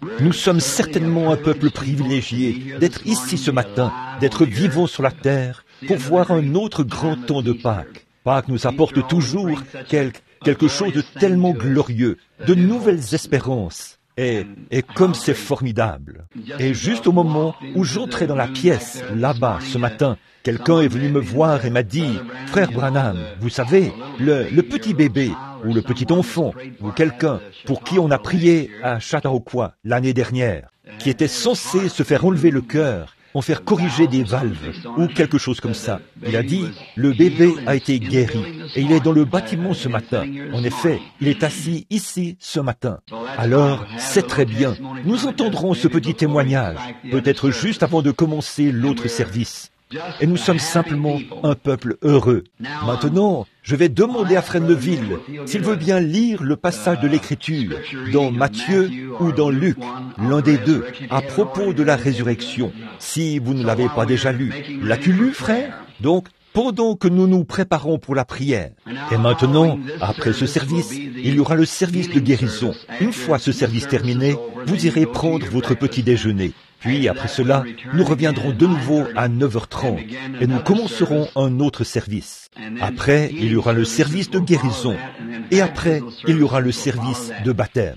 Nous sommes certainement un peuple privilégié d'être ici ce matin, d'être vivants sur la terre pour voir un autre grand temps de Pâques. Pâques nous apporte toujours quelque chose de tellement glorieux, de nouvelles espérances. Et comme c'est formidable. Et juste au moment où j'entrais dans la pièce, là-bas, ce matin, quelqu'un est venu me voir et m'a dit, « Frère Branham, vous savez, le petit bébé, ou le petit enfant, ou quelqu'un pour qui on a prié à Chautauqua l'année dernière, qui était censé se faire enlever le cœur, en faire corriger des valves, ou quelque chose comme ça. Il a dit, le bébé a été guéri, et il est dans le bâtiment ce matin. En effet, il est assis ici ce matin. Alors, c'est très bien. Nous entendrons ce petit témoignage, peut-être juste avant de commencer l'autre service. Et nous sommes simplement un peuple heureux. Maintenant, je vais demander à Frère Neville s'il veut bien lire le passage de l'Écriture dans Matthieu ou dans Luc, l'un des deux, à propos de la résurrection. Si vous ne l'avez pas déjà lu, l'as-tu lu, frère? Donc, pendant que nous nous préparons pour la prière. Et maintenant, après ce service, il y aura le service de guérison. Une fois ce service terminé, vous irez prendre votre petit déjeuner. Puis, après cela, nous reviendrons de nouveau à 9h30 et nous commencerons un autre service. Après, il y aura le service de guérison et après, il y aura le service de baptême.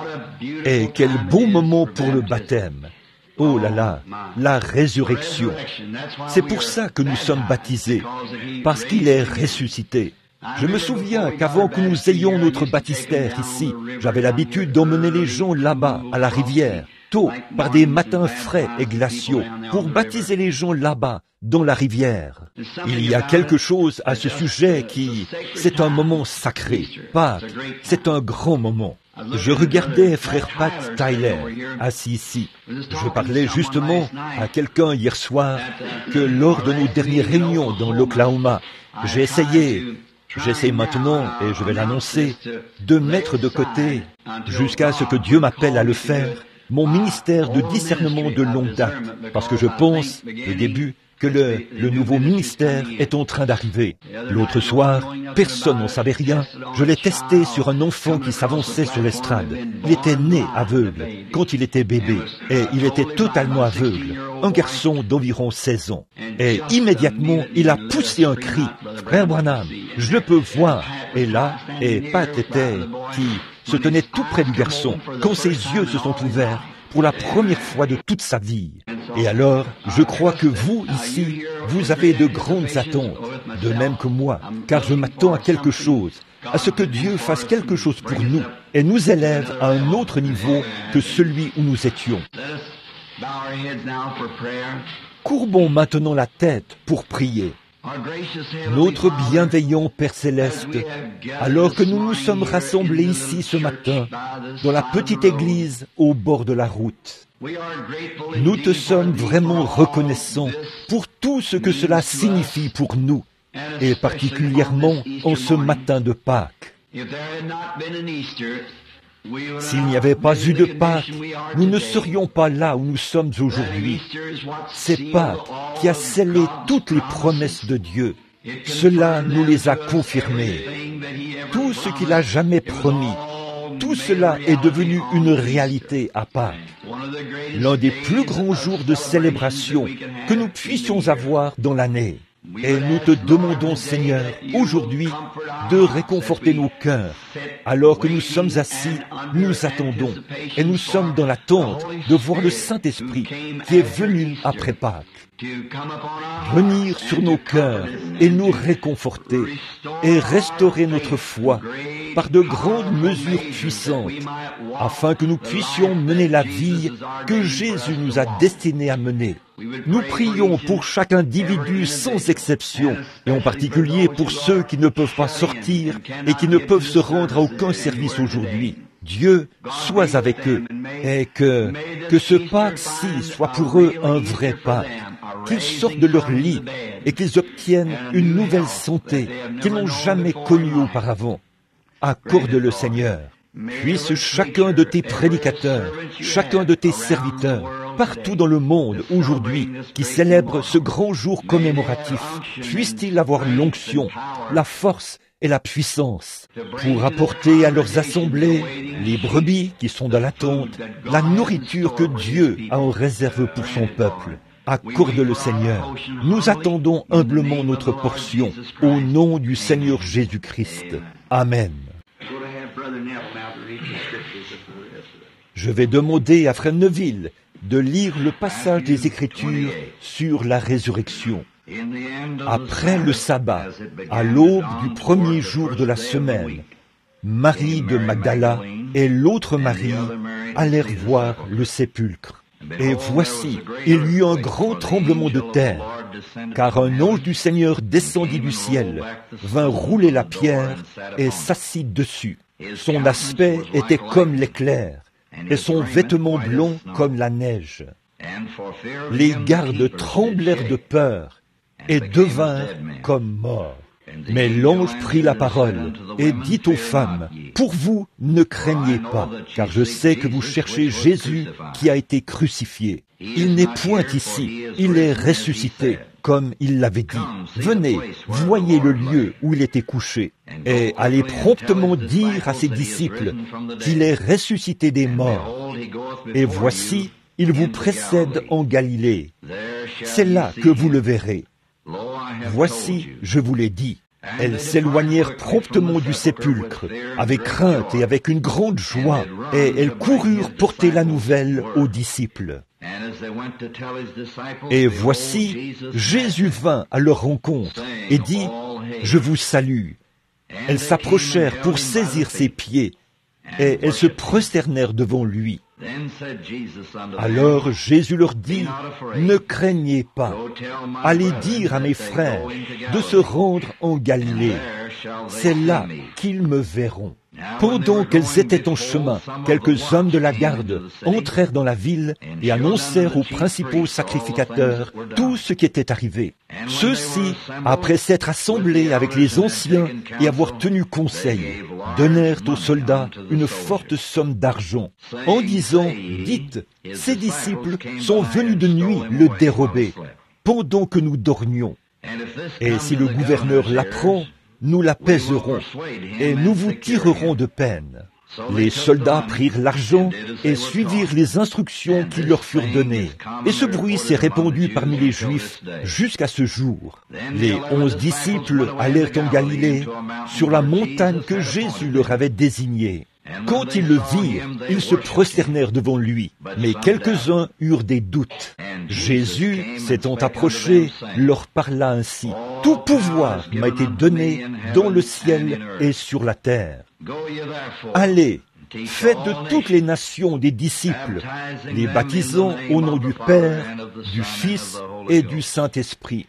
Et quel beau moment pour le baptême! Oh là là, la résurrection. C'est pour ça que nous sommes baptisés, parce qu'il est ressuscité. Je me souviens qu'avant que nous ayons notre baptistère ici, j'avais l'habitude d'emmener les gens là-bas, à la rivière, tôt, par des matins frais et glaciaux, pour baptiser les gens là-bas, dans la rivière. Il y a quelque chose à ce sujet c'est un moment sacré. Pâques, c'est un grand moment. Je regardais frère Pat Tyler, assis ici. Je parlais justement à quelqu'un hier soir que lors de nos dernières réunions dans l'Oklahoma, j'essaie maintenant, et je vais l'annoncer, de mettre de côté, jusqu'à ce que Dieu m'appelle à le faire, mon ministère de discernement de longue date, parce que je pense, au début, que le nouveau ministère est en train d'arriver. L'autre soir, personne n'en savait rien. Je l'ai testé sur un enfant qui s'avançait sur l'estrade. Il était né aveugle quand il était bébé, et il était totalement aveugle, un garçon d'environ 16 ans. Et immédiatement, il a poussé un cri, « Frère Branham, je le peux voir !» Et là, Pat qui se tenait tout près du garçon, quand ses yeux se sont ouverts pour la première fois de toute sa vie. Et alors, je crois que vous, ici, vous avez de grandes attentes, de même que moi, car je m'attends à quelque chose, à ce que Dieu fasse quelque chose pour nous et nous élève à un autre niveau que celui où nous étions. Courbons maintenant la tête pour prier. Notre bienveillant Père Céleste, alors que nous nous sommes rassemblés ici ce matin, dans la petite église au bord de la route, nous te sommes vraiment reconnaissants pour tout ce que cela signifie pour nous, et particulièrement en ce matin de Pâques. S'il n'y avait pas eu de Pâques, nous ne serions pas là où nous sommes aujourd'hui. C'est Pâques qui a scellé toutes les promesses de Dieu. Cela nous les a confirmées. Tout ce qu'il a jamais promis, tout cela est devenu une réalité à Pâques. L'un des plus grands jours de célébration que nous puissions avoir dans l'année. Et nous te demandons, Seigneur, aujourd'hui, de réconforter nos cœurs. Alors que nous sommes assis, nous attendons, et nous sommes dans l'attente de voir le Saint-Esprit qui est venu après Pâques, venir sur nos cœurs et nous réconforter et restaurer notre foi par de grandes mesures puissantes, afin que nous puissions mener la vie que Jésus nous a destinée à mener. Nous prions pour chaque individu sans exception, et en particulier pour ceux qui ne peuvent pas sortir et qui ne peuvent se rendre à aucun service aujourd'hui. Dieu, sois avec eux, et que ce Pâques-ci soit pour eux un vrai Pâques, qu'ils sortent de leur lit et qu'ils obtiennent une nouvelle santé qu'ils n'ont jamais connue auparavant. Accorde-le, Seigneur. Puisse chacun de tes prédicateurs, chacun de tes serviteurs, partout dans le monde aujourd'hui, qui célèbre ce grand jour commémoratif, puisse-t-il avoir l'onction, la force et la puissance pour apporter à leurs assemblées les brebis qui sont dans l'attente, la nourriture que Dieu a en réserve pour son peuple. Accorde-le, Seigneur. Nous attendons humblement notre portion au nom du Seigneur Jésus-Christ. Amen. Je vais demander à Frère Neville de lire le passage des Écritures sur la résurrection. Après le sabbat, à l'aube du premier jour de la semaine, Marie de Magdala et l'autre Marie allèrent voir le sépulcre. Et voici, il y eut un grand tremblement de terre, car un ange du Seigneur descendit du ciel, vint rouler la pierre et s'assit dessus. Son aspect était comme l'éclair, et son vêtement blond comme la neige. Les gardes tremblèrent de peur et devinrent comme morts. Mais l'ange prit la parole et dit aux femmes, « Pour vous, ne craignez pas, car je sais que vous cherchez Jésus qui a été crucifié. Il n'est point ici, il est ressuscité, comme il l'avait dit. Venez, voyez le lieu où il était couché, et allez promptement dire à ses disciples qu'il est ressuscité des morts. Et voici, il vous précède en Galilée. C'est là que vous le verrez. Voici, je vous l'ai dit. » Elles s'éloignèrent promptement du sépulcre, avec crainte et avec une grande joie, et elles coururent porter la nouvelle aux disciples. Et voici, Jésus vint à leur rencontre et dit, « Je vous salue. » Elles s'approchèrent pour saisir ses pieds, et elles se prosternèrent devant lui. Alors Jésus leur dit, « Ne craignez pas, allez dire à mes frères de se rendre en Galilée, c'est là qu'ils me verront. » Pendant qu'elles étaient en chemin, quelques hommes de la garde entrèrent dans la ville et annoncèrent aux principaux sacrificateurs tout ce qui était arrivé. Ceux-ci, après s'être assemblés avec les anciens et avoir tenu conseil, donnèrent aux soldats une forte somme d'argent, en disant, « Dites, ces disciples sont venus de nuit le dérober, pendant que nous dormions. Et si le gouverneur l'apprend, nous l'apaiserons, et nous vous tirerons de peine. » Les soldats prirent l'argent et suivirent les instructions qui leur furent données. Et ce bruit s'est répandu parmi les Juifs jusqu'à ce jour. Les 11 disciples allèrent en Galilée, sur la montagne que Jésus leur avait désignée. Quand ils le virent, ils se prosternèrent devant lui, mais quelques-uns eurent des doutes. Jésus, s'étant approché, leur parla ainsi. « Tout pouvoir m'a été donné dans le ciel et sur la terre. Allez, faites de toutes les nations des disciples, les baptisant au nom du Père, du Fils et du Saint-Esprit.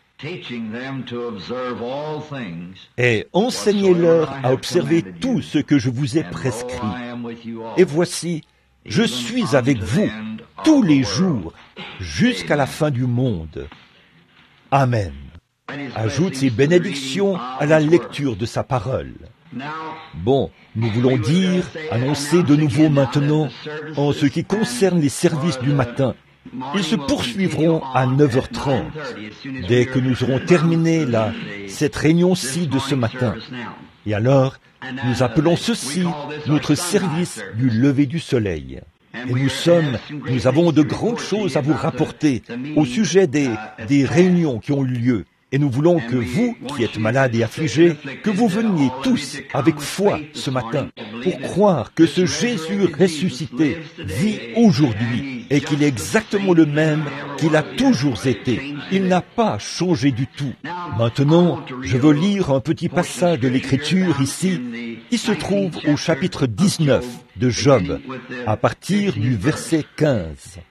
Et enseignez-leur à observer tout ce que je vous ai prescrit. Et voici, je suis avec vous tous les jours jusqu'à la fin du monde. » Amen. Ajoute ses bénédictions à la lecture de sa parole. Bon, nous voulons dire, annoncer de nouveau maintenant, en ce qui concerne les services du matin. Ils se poursuivront à 9h30, dès que nous aurons terminé cette réunion-ci de ce matin. Et alors, nous appelons ceci notre service du lever du soleil. Et nous avons de grandes choses à vous rapporter au sujet des réunions qui ont eu lieu. Et nous voulons que vous, qui êtes malades et affligés, que vous veniez tous avec foi ce matin pour croire que ce Jésus ressuscité vit aujourd'hui et qu'il est exactement le même qu'il a toujours été. Il n'a pas changé du tout. Maintenant, je veux lire un petit passage de l'Écriture ici, qui se trouve au chapitre 19 de Job, à partir du verset 15.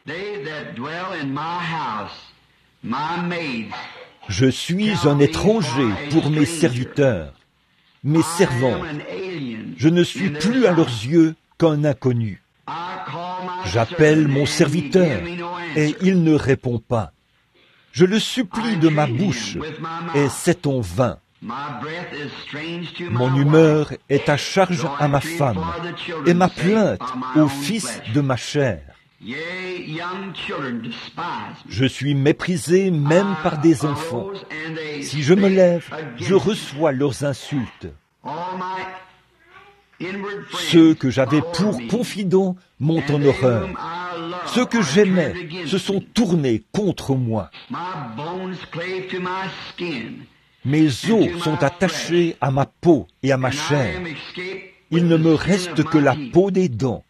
Je suis un étranger pour mes serviteurs, mes servantes. Je ne suis plus à leurs yeux qu'un inconnu. J'appelle mon serviteur et il ne répond pas. Je le supplie de ma bouche et c'est en vain. Mon humeur est à charge à ma femme et ma plainte au fils de ma chair. Je suis méprisé même par des enfants. Si je me lève, je reçois leurs insultes. Ceux que j'avais pour confidents m'ont en horreur. Ceux que j'aimais se sont tournés contre moi. Mes os sont attachés à ma peau et à ma chair. Il ne me reste que la peau des dents.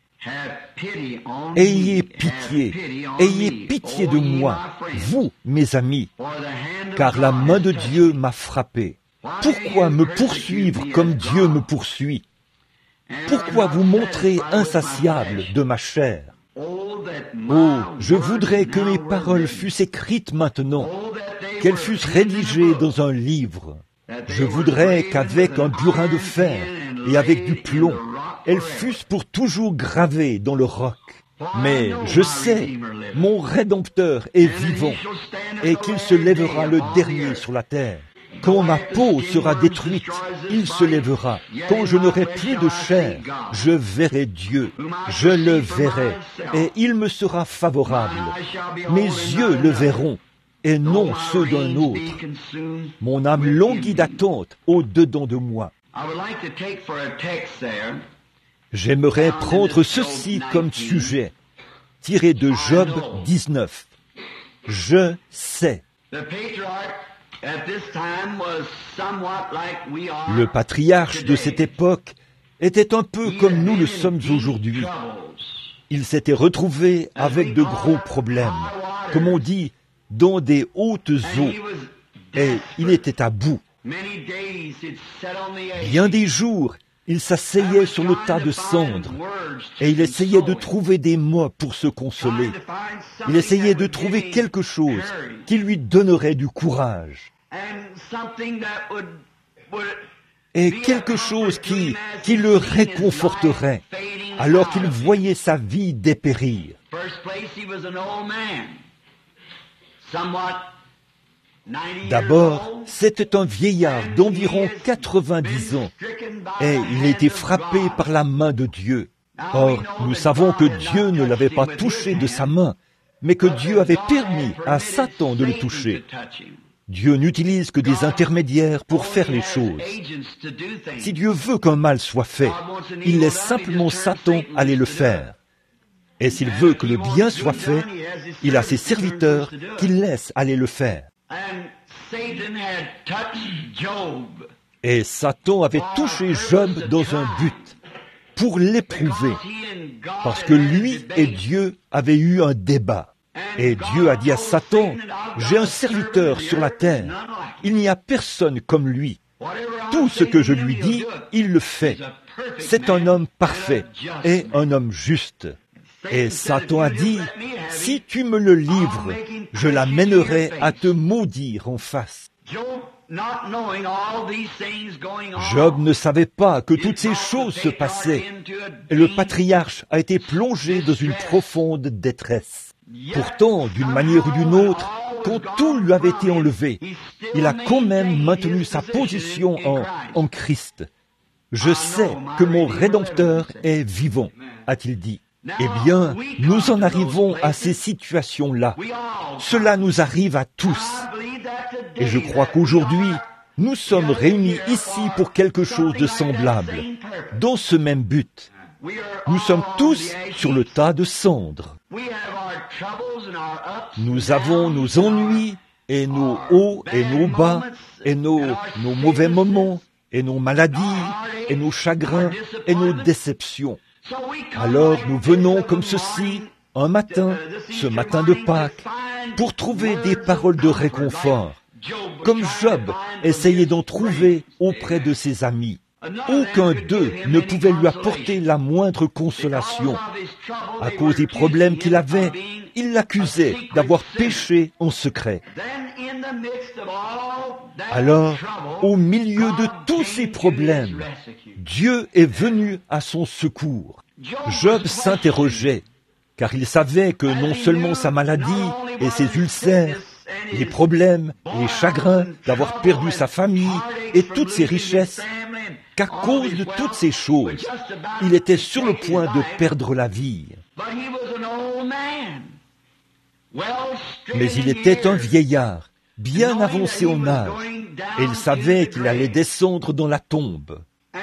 Ayez pitié de moi, vous, mes amis, car la main de Dieu m'a frappé. Pourquoi me poursuivre comme Dieu me poursuit? Pourquoi vous montrer insatiable de ma chair? Oh, je voudrais que mes paroles fussent écrites maintenant, qu'elles fussent rédigées dans un livre. Je voudrais qu'avec un burin de fer et avec du plomb, elles fussent pour toujours gravées dans le roc. Mais je sais, mon Rédempteur est vivant et qu'il se lèvera le dernier sur la terre. Quand ma peau sera détruite, il se lèvera. Quand je n'aurai plus de chair, je verrai Dieu. Je le verrai et il me sera favorable. Mes yeux le verront et non ceux d'un autre. Mon âme languit d'attente au-dedans de moi. J'aimerais prendre ceci comme sujet, tiré de Job 19. Je sais. Le patriarche de cette époque était un peu comme nous le sommes aujourd'hui. Il s'était retrouvé avec de gros problèmes, comme on dit, dans des hautes eaux, et il était à bout. Bien des jours, il s'asseyait sur le tas de cendres, et il essayait de trouver des mots pour se consoler. Il essayait de trouver quelque chose qui lui donnerait du courage. Et quelque chose qui le réconforterait, alors qu'il voyait sa vie dépérir. D'abord, c'était un vieillard d'environ 90 ans, et il était frappé par la main de Dieu. Or, nous savons que Dieu ne l'avait pas touché de sa main, mais que Dieu avait permis à Satan de le toucher. Dieu n'utilise que des intermédiaires pour faire les choses. Si Dieu veut qu'un mal soit fait, il laisse simplement Satan aller le faire. Et s'il veut que le bien soit fait, il a ses serviteurs qu'il laisse aller le faire. Et Satan avait touché Job dans un but, pour l'éprouver, parce que lui et Dieu avaient eu un débat. Et Dieu a dit à Satan, « J'ai un serviteur sur la terre, il n'y a personne comme lui. Tout ce que je lui dis, il le fait. C'est un homme parfait et un homme juste. » Et Satan a dit, « Si tu me le livres, je l'amènerai à te maudire en face. » Job ne savait pas que toutes ces choses se passaient, et le patriarche a été plongé dans une profonde détresse. Pourtant, d'une manière ou d'une autre, quand tout lui avait été enlevé, il a quand même maintenu sa position en Christ. « Je sais que mon Rédempteur est vivant », a-t-il dit. Eh bien, nous en arrivons à ces situations-là. Cela nous arrive à tous. Et je crois qu'aujourd'hui, nous sommes réunis ici pour quelque chose de semblable, dans ce même but. Nous sommes tous sur le tas de cendres. Nous avons nos ennuis, et nos hauts et nos bas, et nos mauvais moments, et nos maladies, et nos chagrins, et nos déceptions. Alors nous venons comme ceci, un matin, ce matin de Pâques, pour trouver des paroles de réconfort, comme Job essayait d'en trouver auprès de ses amis. Aucun d'eux ne pouvait lui apporter la moindre consolation. À cause des problèmes qu'il avait, il l'accusait d'avoir péché en secret. Alors, au milieu de tous ces problèmes, Dieu est venu à son secours. Job s'interrogeait, car il savait que non seulement sa maladie et ses ulcères, les problèmes, les chagrins d'avoir perdu sa famille et toutes ses richesses, qu'à cause de toutes ces choses, il était sur le point de perdre la vie. Mais il était un vieillard, bien avancé en âge, et il savait qu'il allait descendre dans la tombe.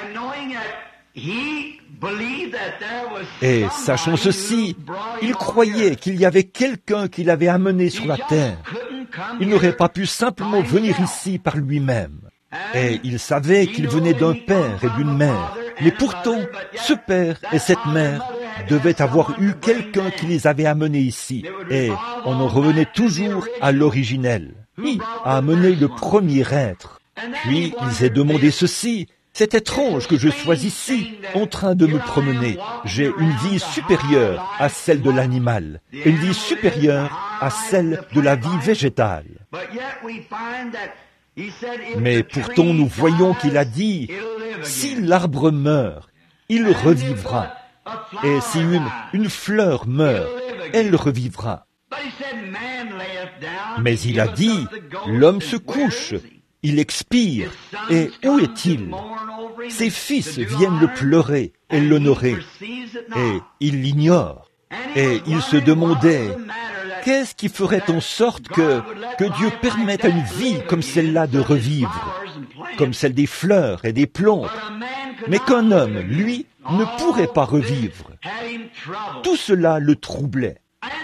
Et sachant ceci, il croyait qu'il y avait quelqu'un qui l'avait amené sur la terre. Il n'aurait pas pu simplement venir ici par lui-même. Et il savait qu'il venait d'un père et d'une mère. Mais pourtant, ce père et cette mère devaient avoir eu quelqu'un qui les avait amenés ici. Et on en revenait toujours à l'originel. Qui a amené le premier être? Puis il s'est demandé ceci: c'est étrange que je sois ici, en train de me promener. J'ai une vie supérieure à celle de l'animal, une vie supérieure à celle de la vie végétale. Mais pourtant nous voyons qu'il a dit, si l'arbre meurt, il revivra. Et si une fleur meurt, elle revivra. Mais il a dit, l'homme se couche, il expire, et où est-il? Ses fils viennent le pleurer et l'honorer, et il l'ignore. Et il se demandait, qu'est-ce qui ferait en sorte que Dieu permette à une vie comme celle-là de revivre, comme celle des fleurs et des plantes, mais qu'un homme, lui, ne pourrait pas revivre? Tout cela le troublait.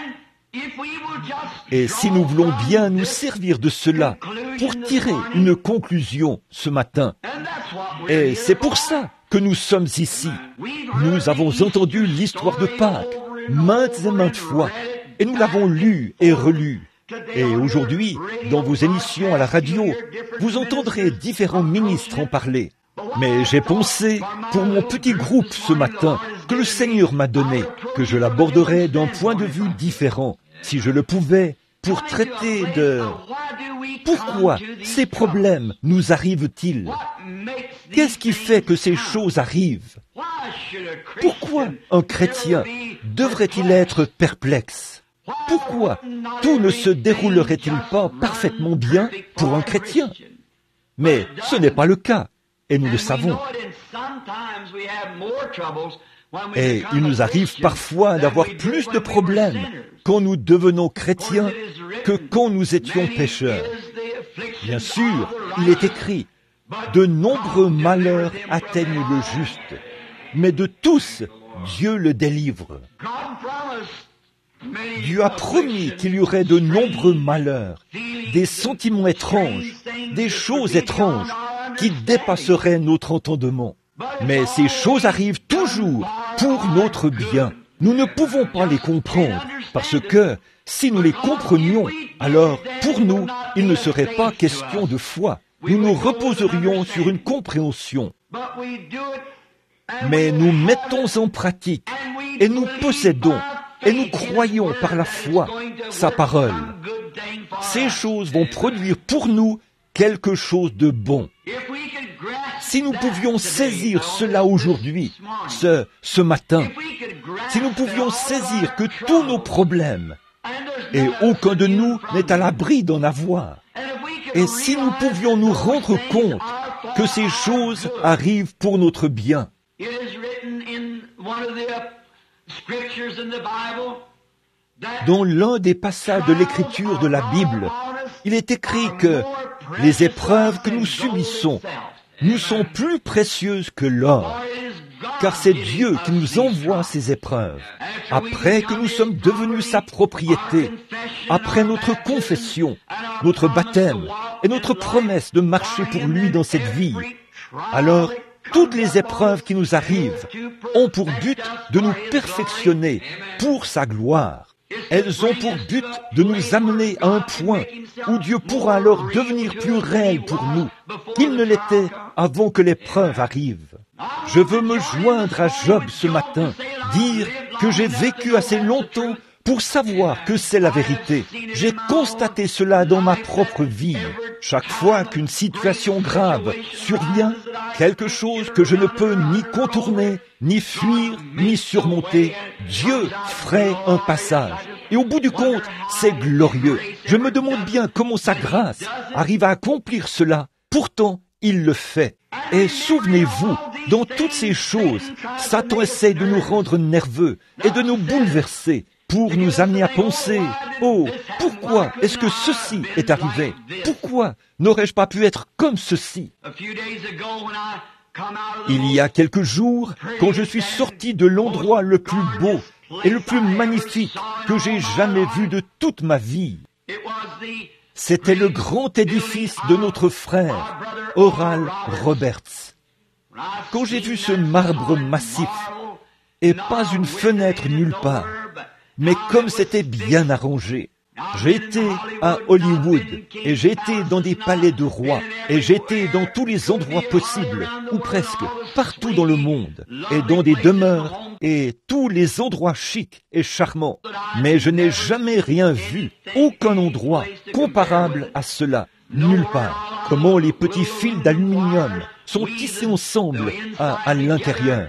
Et si nous voulons bien nous servir de cela pour tirer une conclusion ce matin, et c'est pour ça que nous sommes ici. Nous avons entendu l'histoire de Pâques maintes et maintes fois, et nous l'avons lu et relu. Et aujourd'hui, dans vos émissions à la radio, vous entendrez différents ministres en parler. Mais j'ai pensé, pour mon petit groupe ce matin, que le Seigneur m'a donné, que je l'aborderais d'un point de vue différent, si je le pouvais, pour traiter de... Pourquoi ces problèmes nous arrivent-ils? Qu'est-ce qui fait que ces choses arrivent? Pourquoi un chrétien devrait-il être perplexe? Pourquoi tout ne se déroulerait-il pas parfaitement bien pour un chrétien? Mais ce n'est pas le cas, et nous le savons. Et il nous arrive parfois d'avoir plus de problèmes quand nous devenons chrétiens que quand nous étions pécheurs. Bien sûr, il est écrit, de nombreux malheurs atteignent le juste, mais de tous, Dieu le délivre. Dieu a promis qu'il y aurait de nombreux malheurs, des sentiments étranges, des choses étranges qui dépasseraient notre entendement. Mais ces choses arrivent toujours pour notre bien. Nous ne pouvons pas les comprendre, parce que si nous les comprenions, alors pour nous, il ne serait pas question de foi. Nous nous reposerions sur une compréhension. Mais nous mettons en pratique, et nous possédons, et nous croyons par la foi sa parole. Ces choses vont produire pour nous quelque chose de bon. Si nous pouvions saisir cela aujourd'hui, ce matin, si nous pouvions saisir que tous nos problèmes, et aucun de nous n'est à l'abri d'en avoir, et si nous pouvions nous rendre compte que ces choses arrivent pour notre bien. Dans l'un des passages de l'Écriture de la Bible, il est écrit que les épreuves que nous subissons nous sont plus précieuses que l'or, car c'est Dieu qui nous envoie ces épreuves. Après que nous sommes devenus sa propriété, après notre confession, notre baptême et notre promesse de marcher pour lui dans cette vie, alors toutes les épreuves qui nous arrivent ont pour but de nous perfectionner pour sa gloire. Elles ont pour but de nous amener à un point où Dieu pourra alors devenir plus réel pour nous qu'il ne l'était avant que l'épreuve arrive. Je veux me joindre à Job ce matin, dire que j'ai vécu assez longtemps pour savoir que c'est la vérité. J'ai constaté cela dans ma propre vie. Chaque fois qu'une situation grave survient, quelque chose que je ne peux ni contourner, ni fuir, ni surmonter, Dieu ferait un passage. Et au bout du compte, c'est glorieux. Je me demande bien comment sa grâce arrive à accomplir cela. Pourtant, il le fait. Et souvenez-vous, dans toutes ces choses, Satan essaie de nous rendre nerveux et de nous bouleverser pour nous amener à penser, « Oh, pourquoi est-ce que ceci est arrivé? Pourquoi n'aurais-je pas pu être comme ceci ?» Il y a quelques jours, quand je suis sorti de l'endroit le plus beau et le plus magnifique que j'ai jamais vu de toute ma vie, c'était le grand édifice de notre frère, Oral Roberts. Quand j'ai vu ce marbre massif, et pas une fenêtre nulle part, mais comme c'était bien arrangé, j'ai été à Hollywood, et j'ai été dans des palais de rois, et j'ai été dans tous les endroits possibles, ou presque, partout dans le monde, et dans des demeures, et tous les endroits chics et charmants. Mais je n'ai jamais rien vu, aucun endroit comparable à cela, nulle part. Comment les petits fils d'aluminium sont tissés ensemble à l'intérieur.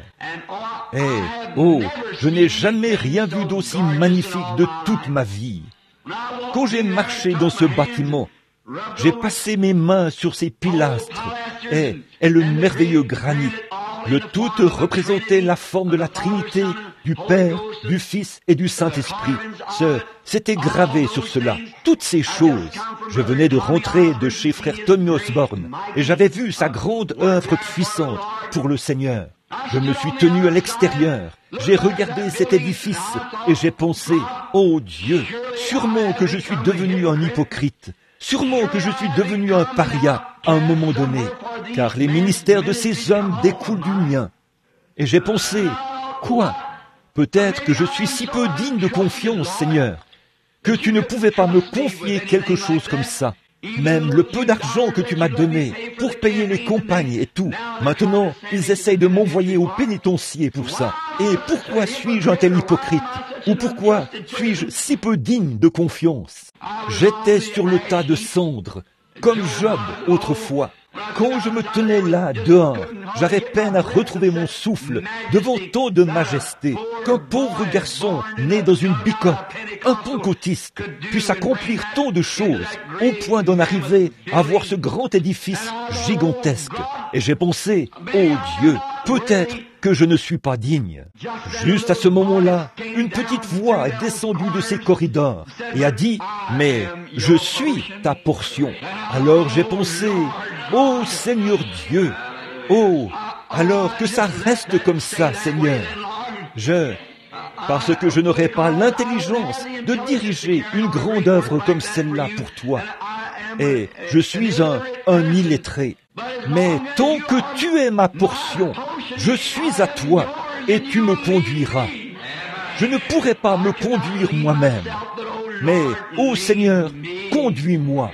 Et, oh, je n'ai jamais rien vu d'aussi magnifique de toute ma vie. Quand j'ai marché dans ce bâtiment, j'ai passé mes mains sur ces pilastres et le merveilleux granit. Le tout représentait la forme de la Trinité, du Père, du Fils et du Saint-Esprit. C'était gravé sur cela, toutes ces choses. Je venais de rentrer de chez frère Tommy Osborne et j'avais vu sa grande œuvre puissante pour le Seigneur. Je me suis tenu à l'extérieur, j'ai regardé cet édifice et j'ai pensé, oh Dieu, sûrement que je suis devenu un hypocrite, sûrement que je suis devenu un paria à un moment donné, car les ministères de ces hommes découlent du mien. Et j'ai pensé, quoi? Peut-être que je suis si peu digne de confiance, Seigneur, que tu ne pouvais pas me confier quelque chose comme ça. Même le peu d'argent que tu m'as donné pour payer les compagnes et tout. Maintenant, ils essayent de m'envoyer au pénitencier pour ça. Et pourquoi suis-je un tel hypocrite? Ou pourquoi suis-je si peu digne de confiance? J'étais sur le tas de cendres, comme Job autrefois. Quand je me tenais là, dehors, j'avais peine à retrouver mon souffle devant tant de majesté, qu'un pauvre garçon né dans une bicoque, un pentecôtiste, puisse accomplir tant de choses, au point d'en arriver à voir ce grand édifice gigantesque. Et j'ai pensé, oh Dieu, peut-être que je ne suis pas digne. Juste à ce moment-là, une petite voix est descendue de ces corridors et a dit, mais je suis ta portion. Alors j'ai pensé, oh Seigneur Dieu, oh, alors que ça reste comme ça, Seigneur. Parce que je n'aurai pas l'intelligence de diriger une grande œuvre comme celle-là pour toi. Et je suis un illettré. Mais tant que tu es ma portion, je suis à toi et tu me conduiras. Je ne pourrai pas me conduire moi-même. Mais, ô Seigneur, conduis-moi.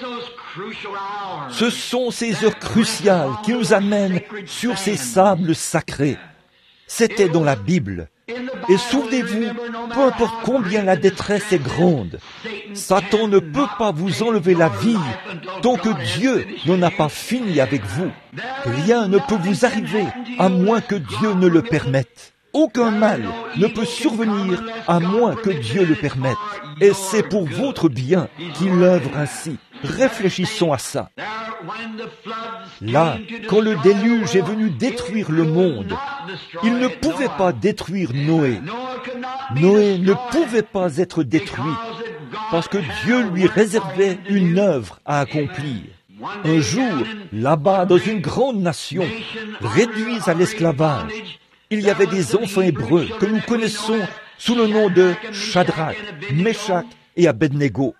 Ce sont ces heures cruciales qui nous amènent sur ces sables sacrés. C'était dans la Bible. Et souvenez-vous, peu importe combien la détresse est grande, Satan ne peut pas vous enlever la vie tant que Dieu n'en a pas fini avec vous. Rien ne peut vous arriver à moins que Dieu ne le permette. Aucun mal ne peut survenir à moins que Dieu le permette. Et c'est pour votre bien qu'il œuvre ainsi. Réfléchissons à ça. Là, quand le déluge est venu détruire le monde, il ne pouvait pas détruire Noé. Noé ne pouvait pas être détruit parce que Dieu lui réservait une œuvre à accomplir. Un jour, là-bas, dans une grande nation, réduits à l'esclavage, il y avait des enfants hébreux que nous connaissons sous le nom de Shadrach, Meshach et Abednego.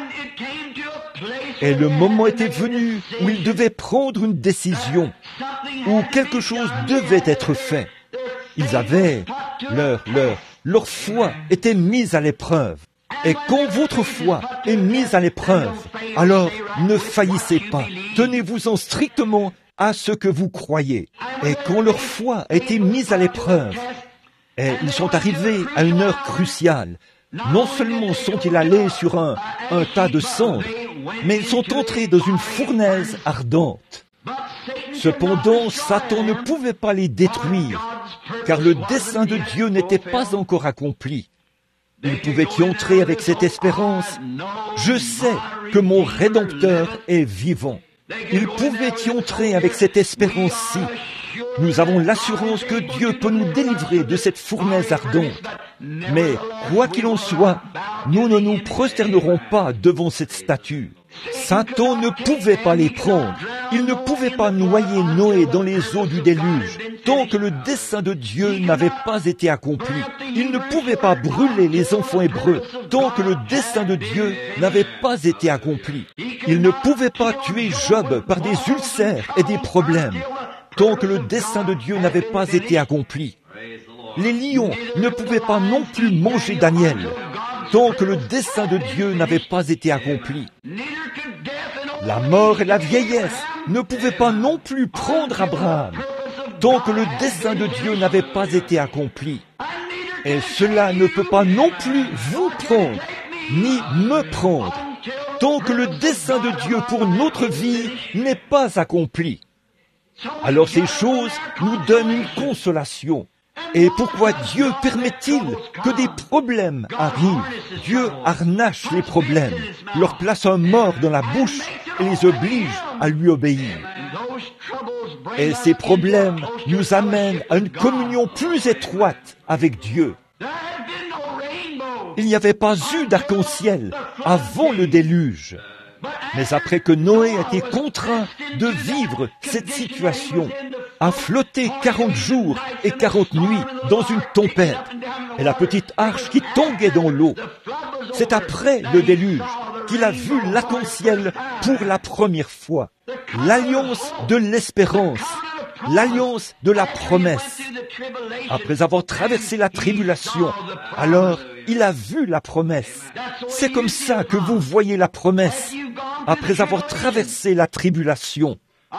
Et le moment était venu où ils devaient prendre une décision, où quelque chose devait être fait. Ils avaient, leur foi était mise à l'épreuve. Et quand votre foi est mise à l'épreuve, alors ne faillissez pas. Tenez-vous-en strictement à ce que vous croyez. Et quand leur foi a été mise à l'épreuve, et ils sont arrivés à une heure cruciale, non seulement sont-ils allés sur un tas de cendres, mais ils sont entrés dans une fournaise ardente. Cependant, Satan ne pouvait pas les détruire, car le dessein de Dieu n'était pas encore accompli. Il pouvait y entrer avec cette espérance. Je sais que mon Rédempteur est vivant. Il pouvait y entrer avec cette espérance-ci. Nous avons l'assurance que Dieu peut nous délivrer de cette fournaise ardente. Mais, quoi qu'il en soit, nous ne nous prosternerons pas devant cette statue. Satan ne pouvait pas les prendre. Il ne pouvait pas noyer Noé dans les eaux du déluge tant que le dessein de Dieu n'avait pas été accompli. Il ne pouvait pas brûler les enfants hébreux tant que le dessein de Dieu n'avait pas été accompli. Il ne pouvait pas tuer Job par des ulcères et des problèmes tant que le dessein de Dieu n'avait pas été accompli. Les lions ne pouvaient pas non plus manger Daniel tant que le dessein de Dieu n'avait pas été accompli. La mort et la vieillesse ne pouvaient pas non plus prendre Abraham tant que le dessein de Dieu n'avait pas été accompli. Et cela ne peut pas non plus vous prendre, ni me prendre, tant que le dessein de Dieu pour notre vie n'est pas accompli. Alors ces choses nous donnent une consolation. Et pourquoi Dieu permet-il que des problèmes arrivent? Dieu harnache les problèmes, leur place un mort dans la bouche et les oblige à lui obéir. Et ces problèmes nous amènent à une communion plus étroite avec Dieu. Il n'y avait pas eu d'arc-en-ciel avant le déluge. Mais après que Noé a été contraint de vivre cette situation, à flotter 40 jours et 40 nuits dans une tempête, et la petite arche qui tombait dans l'eau, c'est après le déluge qu'il a vu l'arc-en-ciel pour la première fois. L'alliance de l'espérance, l'alliance de la promesse. Après avoir traversé la tribulation, alors il a vu la promesse. C'est comme ça que vous voyez la promesse, après avoir traversé la tribulation.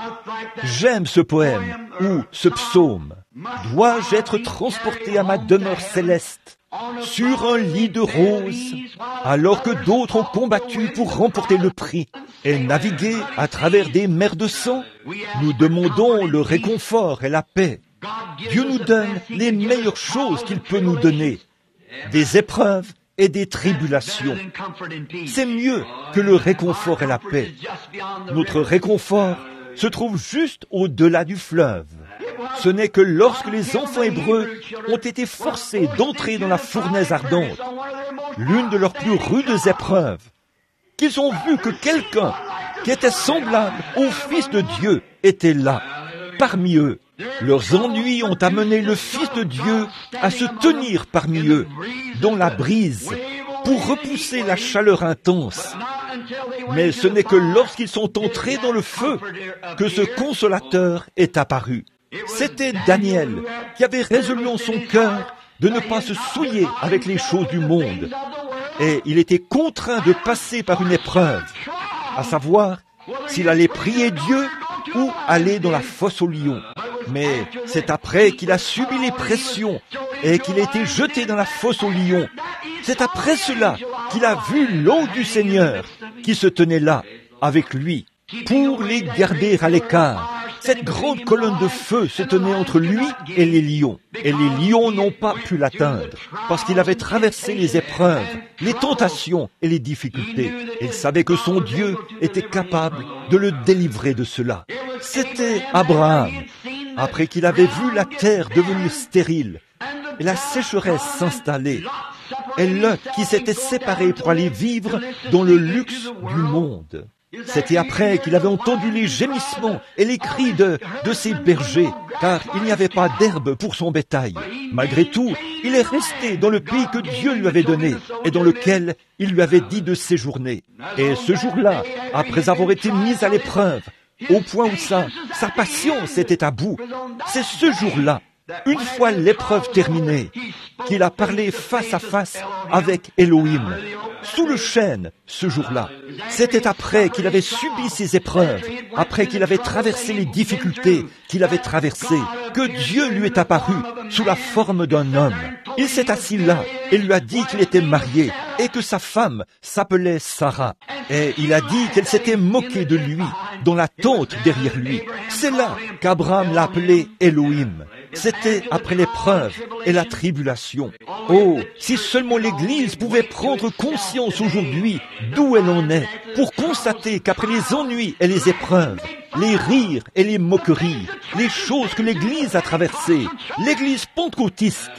J'aime ce poème, ou ce psaume. Dois-je être transporté à ma demeure céleste, sur un lit de roses, alors que d'autres ont combattu pour remporter le prix et naviguer à travers des mers de sang? Nous demandons le réconfort et la paix. Dieu nous donne les meilleures choses qu'il peut nous donner, des épreuves et des tribulations. C'est mieux que le réconfort et la paix. Notre réconfort se trouve juste au-delà du fleuve. Ce n'est que lorsque les enfants hébreux ont été forcés d'entrer dans la fournaise ardente, l'une de leurs plus rudes épreuves, qu'ils ont vu que quelqu'un qui était semblable au Fils de Dieu était là, parmi eux. Leurs ennuis ont amené le Fils de Dieu à se tenir parmi eux, dans la brise, pour repousser la chaleur intense. Mais ce n'est que lorsqu'ils sont entrés dans le feu que ce consolateur est apparu. C'était Daniel qui avait résolu en son cœur de ne pas se souiller avec les choses du monde. Et il était contraint de passer par une épreuve, à savoir s'il allait prier Dieu ou aller dans la fosse aux lions. Mais c'est après qu'il a subi les pressions et qu'il a été jeté dans la fosse aux lions. C'est après cela qu'il a vu l'ange du Seigneur qui se tenait là avec lui pour les garder à l'écart. Cette grande colonne de feu se tenait entre lui et les lions. Et les lions n'ont pas pu l'atteindre parce qu'il avait traversé les épreuves, les tentations et les difficultés. Il savait que son Dieu était capable de le délivrer de cela. C'était Abraham, après qu'il avait vu la terre devenir stérile et la sécheresse s'installer, et Lot qui s'était séparé pour aller vivre dans le luxe du monde. C'était après qu'il avait entendu les gémissements et les cris de ses bergers, car il n'y avait pas d'herbe pour son bétail. Malgré tout, il est resté dans le pays que Dieu lui avait donné et dans lequel il lui avait dit de séjourner. Et ce jour-là, après avoir été mis à l'épreuve, au point où sa patience était à bout, c'est ce jour-là, une fois l'épreuve terminée, qu'il a parlé face à face avec Elohim, sous le chêne, ce jour-là. C'était après qu'il avait subi ces épreuves, après qu'il avait traversé les difficultés qu'il avait traversées, que Dieu lui est apparu sous la forme d'un homme. Il s'est assis là et lui a dit qu'il était marié et que sa femme s'appelait Sarah. Et il a dit qu'elle s'était moquée de lui dans la tente derrière lui. C'est là qu'Abraham l'a appelé Elohim. C'était après l'épreuve et la tribulation. Oh, si seulement l'Église pouvait prendre conscience aujourd'hui d'où elle en est, pour constater qu'après les ennuis et les épreuves, les rires et les moqueries, les choses que l'Église a traversées, l'Église pentecôtiste,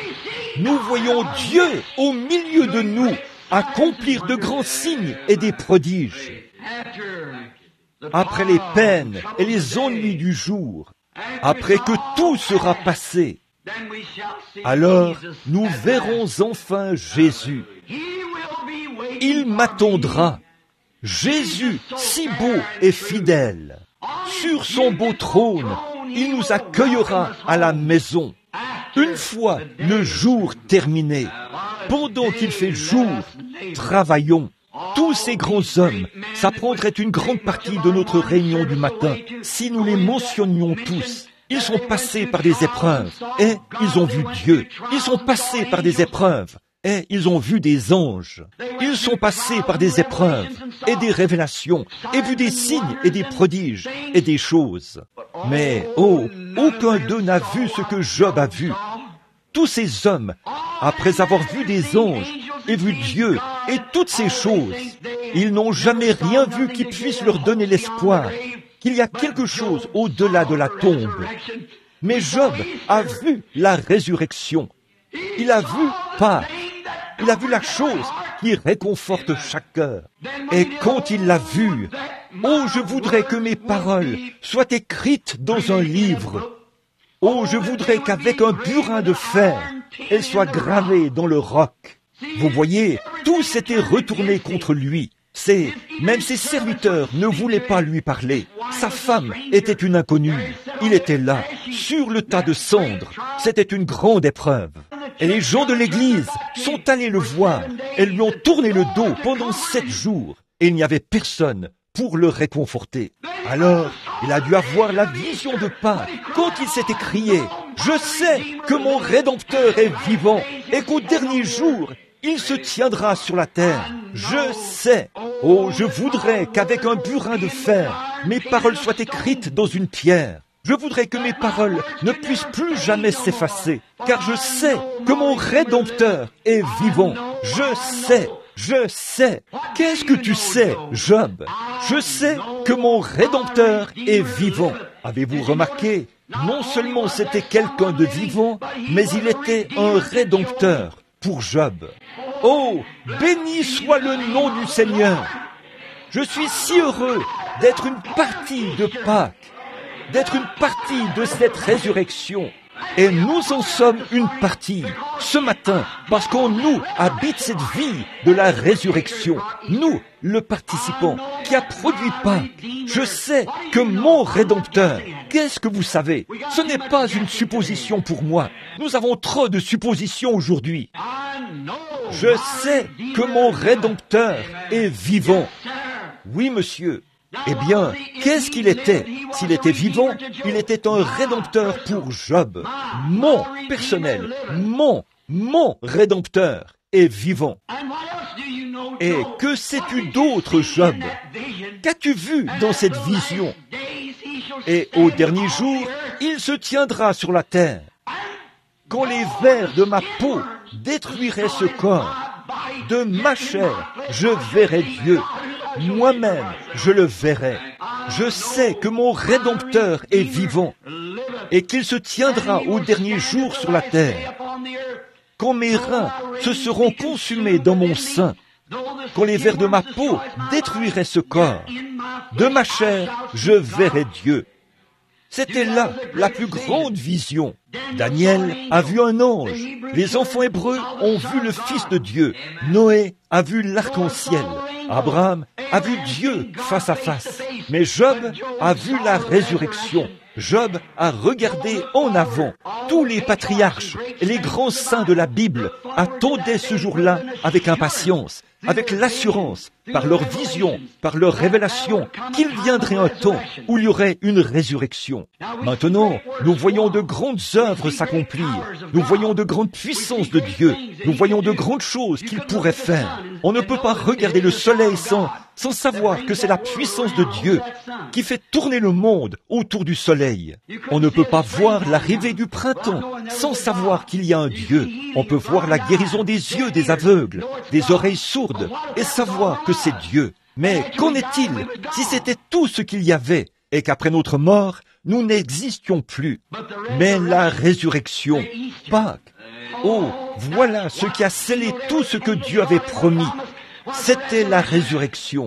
nous voyons Dieu au milieu de nous accomplir de grands signes et des prodiges. après les peines et les ennuis du jour, après que tout sera passé, alors nous verrons enfin Jésus. Il m'attendra. Jésus, si beau et fidèle. Sur son beau trône, il nous accueillera à la maison. Une fois le jour terminé, pendant qu'il fait jour, travaillons. Tous ces grands hommes, ça prendrait une grande partie de notre réunion du matin si nous les mentionnions tous. Ils sont passés par des épreuves et ils ont vu Dieu. Ils sont passés par des épreuves et ils ont vu des anges. Ils sont passés par des épreuves et des révélations et vu des signes et des prodiges et des choses. Mais, oh, aucun d'eux n'a vu ce que Job a vu. Tous ces hommes, après avoir vu des anges et vu Dieu et toutes ces choses, ils n'ont jamais rien vu qui puisse leur donner l'espoir qu'il y a quelque chose au-delà de la tombe. Mais Job a vu la résurrection. Il a vu Pâques. Il a vu la chose qui réconforte chaque cœur. Et quand il l'a vu, oh, je voudrais que mes paroles soient écrites dans un livre. Oh, je voudrais qu'avec un burin de fer, elles soient gravées dans le roc. Vous voyez, tout s'était retourné contre lui. Même ses serviteurs ne voulaient pas lui parler. Sa femme était une inconnue. Il était là, sur le tas de cendres. C'était une grande épreuve. Et les gens de l'Église sont allés le voir et lui ont tourné le dos pendant 7 jours. Et il n'y avait personne pour le réconforter. Alors, il a dû avoir la vision de Pâques quand il s'est écrié « Je sais que mon Rédempteur est vivant et qu'au dernier jour, il se tiendra sur la terre. Je sais. Oh, je voudrais qu'avec un burin de fer, mes paroles soient écrites dans une pierre. Je voudrais que mes paroles ne puissent plus jamais s'effacer, car je sais que mon Rédempteur est vivant. Je sais. Qu'est-ce que tu sais, Job? Je sais que mon Rédempteur est vivant. Avez-vous remarqué? Non seulement c'était quelqu'un de vivant, mais il était un Rédempteur pour Job. Oh, béni soit le nom du Seigneur. Je suis si heureux d'être une partie de Pâques, d'être une partie de cette résurrection. Et nous en sommes une partie ce matin, parce qu'en nous habite cette vie de la résurrection. Nous, le participant qui a produit Pâques. Je sais que mon Rédempteur, qu'est-ce que vous savez? Ce n'est pas une supposition pour moi. Nous avons trop de suppositions aujourd'hui. Je sais que mon Rédempteur est vivant. Oui, monsieur. Eh bien, qu'est-ce qu'il était? S'il était vivant, il était un Rédempteur pour Job. Mon personnel, mon Rédempteur est vivant. Et que sais-tu d'autre, Job? Qu'as-tu vu dans cette vision? Et au dernier jour, il se tiendra sur la terre. Quand les vers de ma peau détruiraient ce corps, de ma chair, je verrai Dieu. Moi-même, je le verrai. Je sais que mon Rédempteur est vivant et qu'il se tiendra au dernier jour sur la terre. Quand mes reins se seront consumés dans mon sein, quand les vers de ma peau détruiraient ce corps, de ma chair, je verrai Dieu. C'était là la plus grande vision. Daniel a vu un ange. Les enfants hébreux ont vu le Fils de Dieu. Noé a vu l'arc-en-ciel. Abraham a vu Dieu face à face. Mais Job a vu la résurrection. Job a regardé en avant. Tous les patriarches et les grands saints de la Bible attendaient ce jour-là avec impatience, avec l'assurance, par leur vision, par leur révélation, qu'il viendrait un temps où il y aurait une résurrection. Maintenant, nous voyons de grandes œuvres s'accomplir. Nous voyons de grandes puissances de Dieu. Nous voyons de grandes choses qu'il pourrait faire. On ne peut pas regarder le soleil sans savoir que c'est la puissance de Dieu qui fait tourner le monde autour du soleil. On ne peut pas voir l'arrivée du printemps sans savoir qu'il y a un Dieu. On peut voir la guérison des yeux des aveugles, des oreilles sourdes, et savoir que c'est Dieu. Mais qu'en est-il si c'était tout ce qu'il y avait et qu'après notre mort, nous n'existions plus? Mais la résurrection, Pâques, oh, voilà ce qui a scellé tout ce que Dieu avait promis. C'était la résurrection.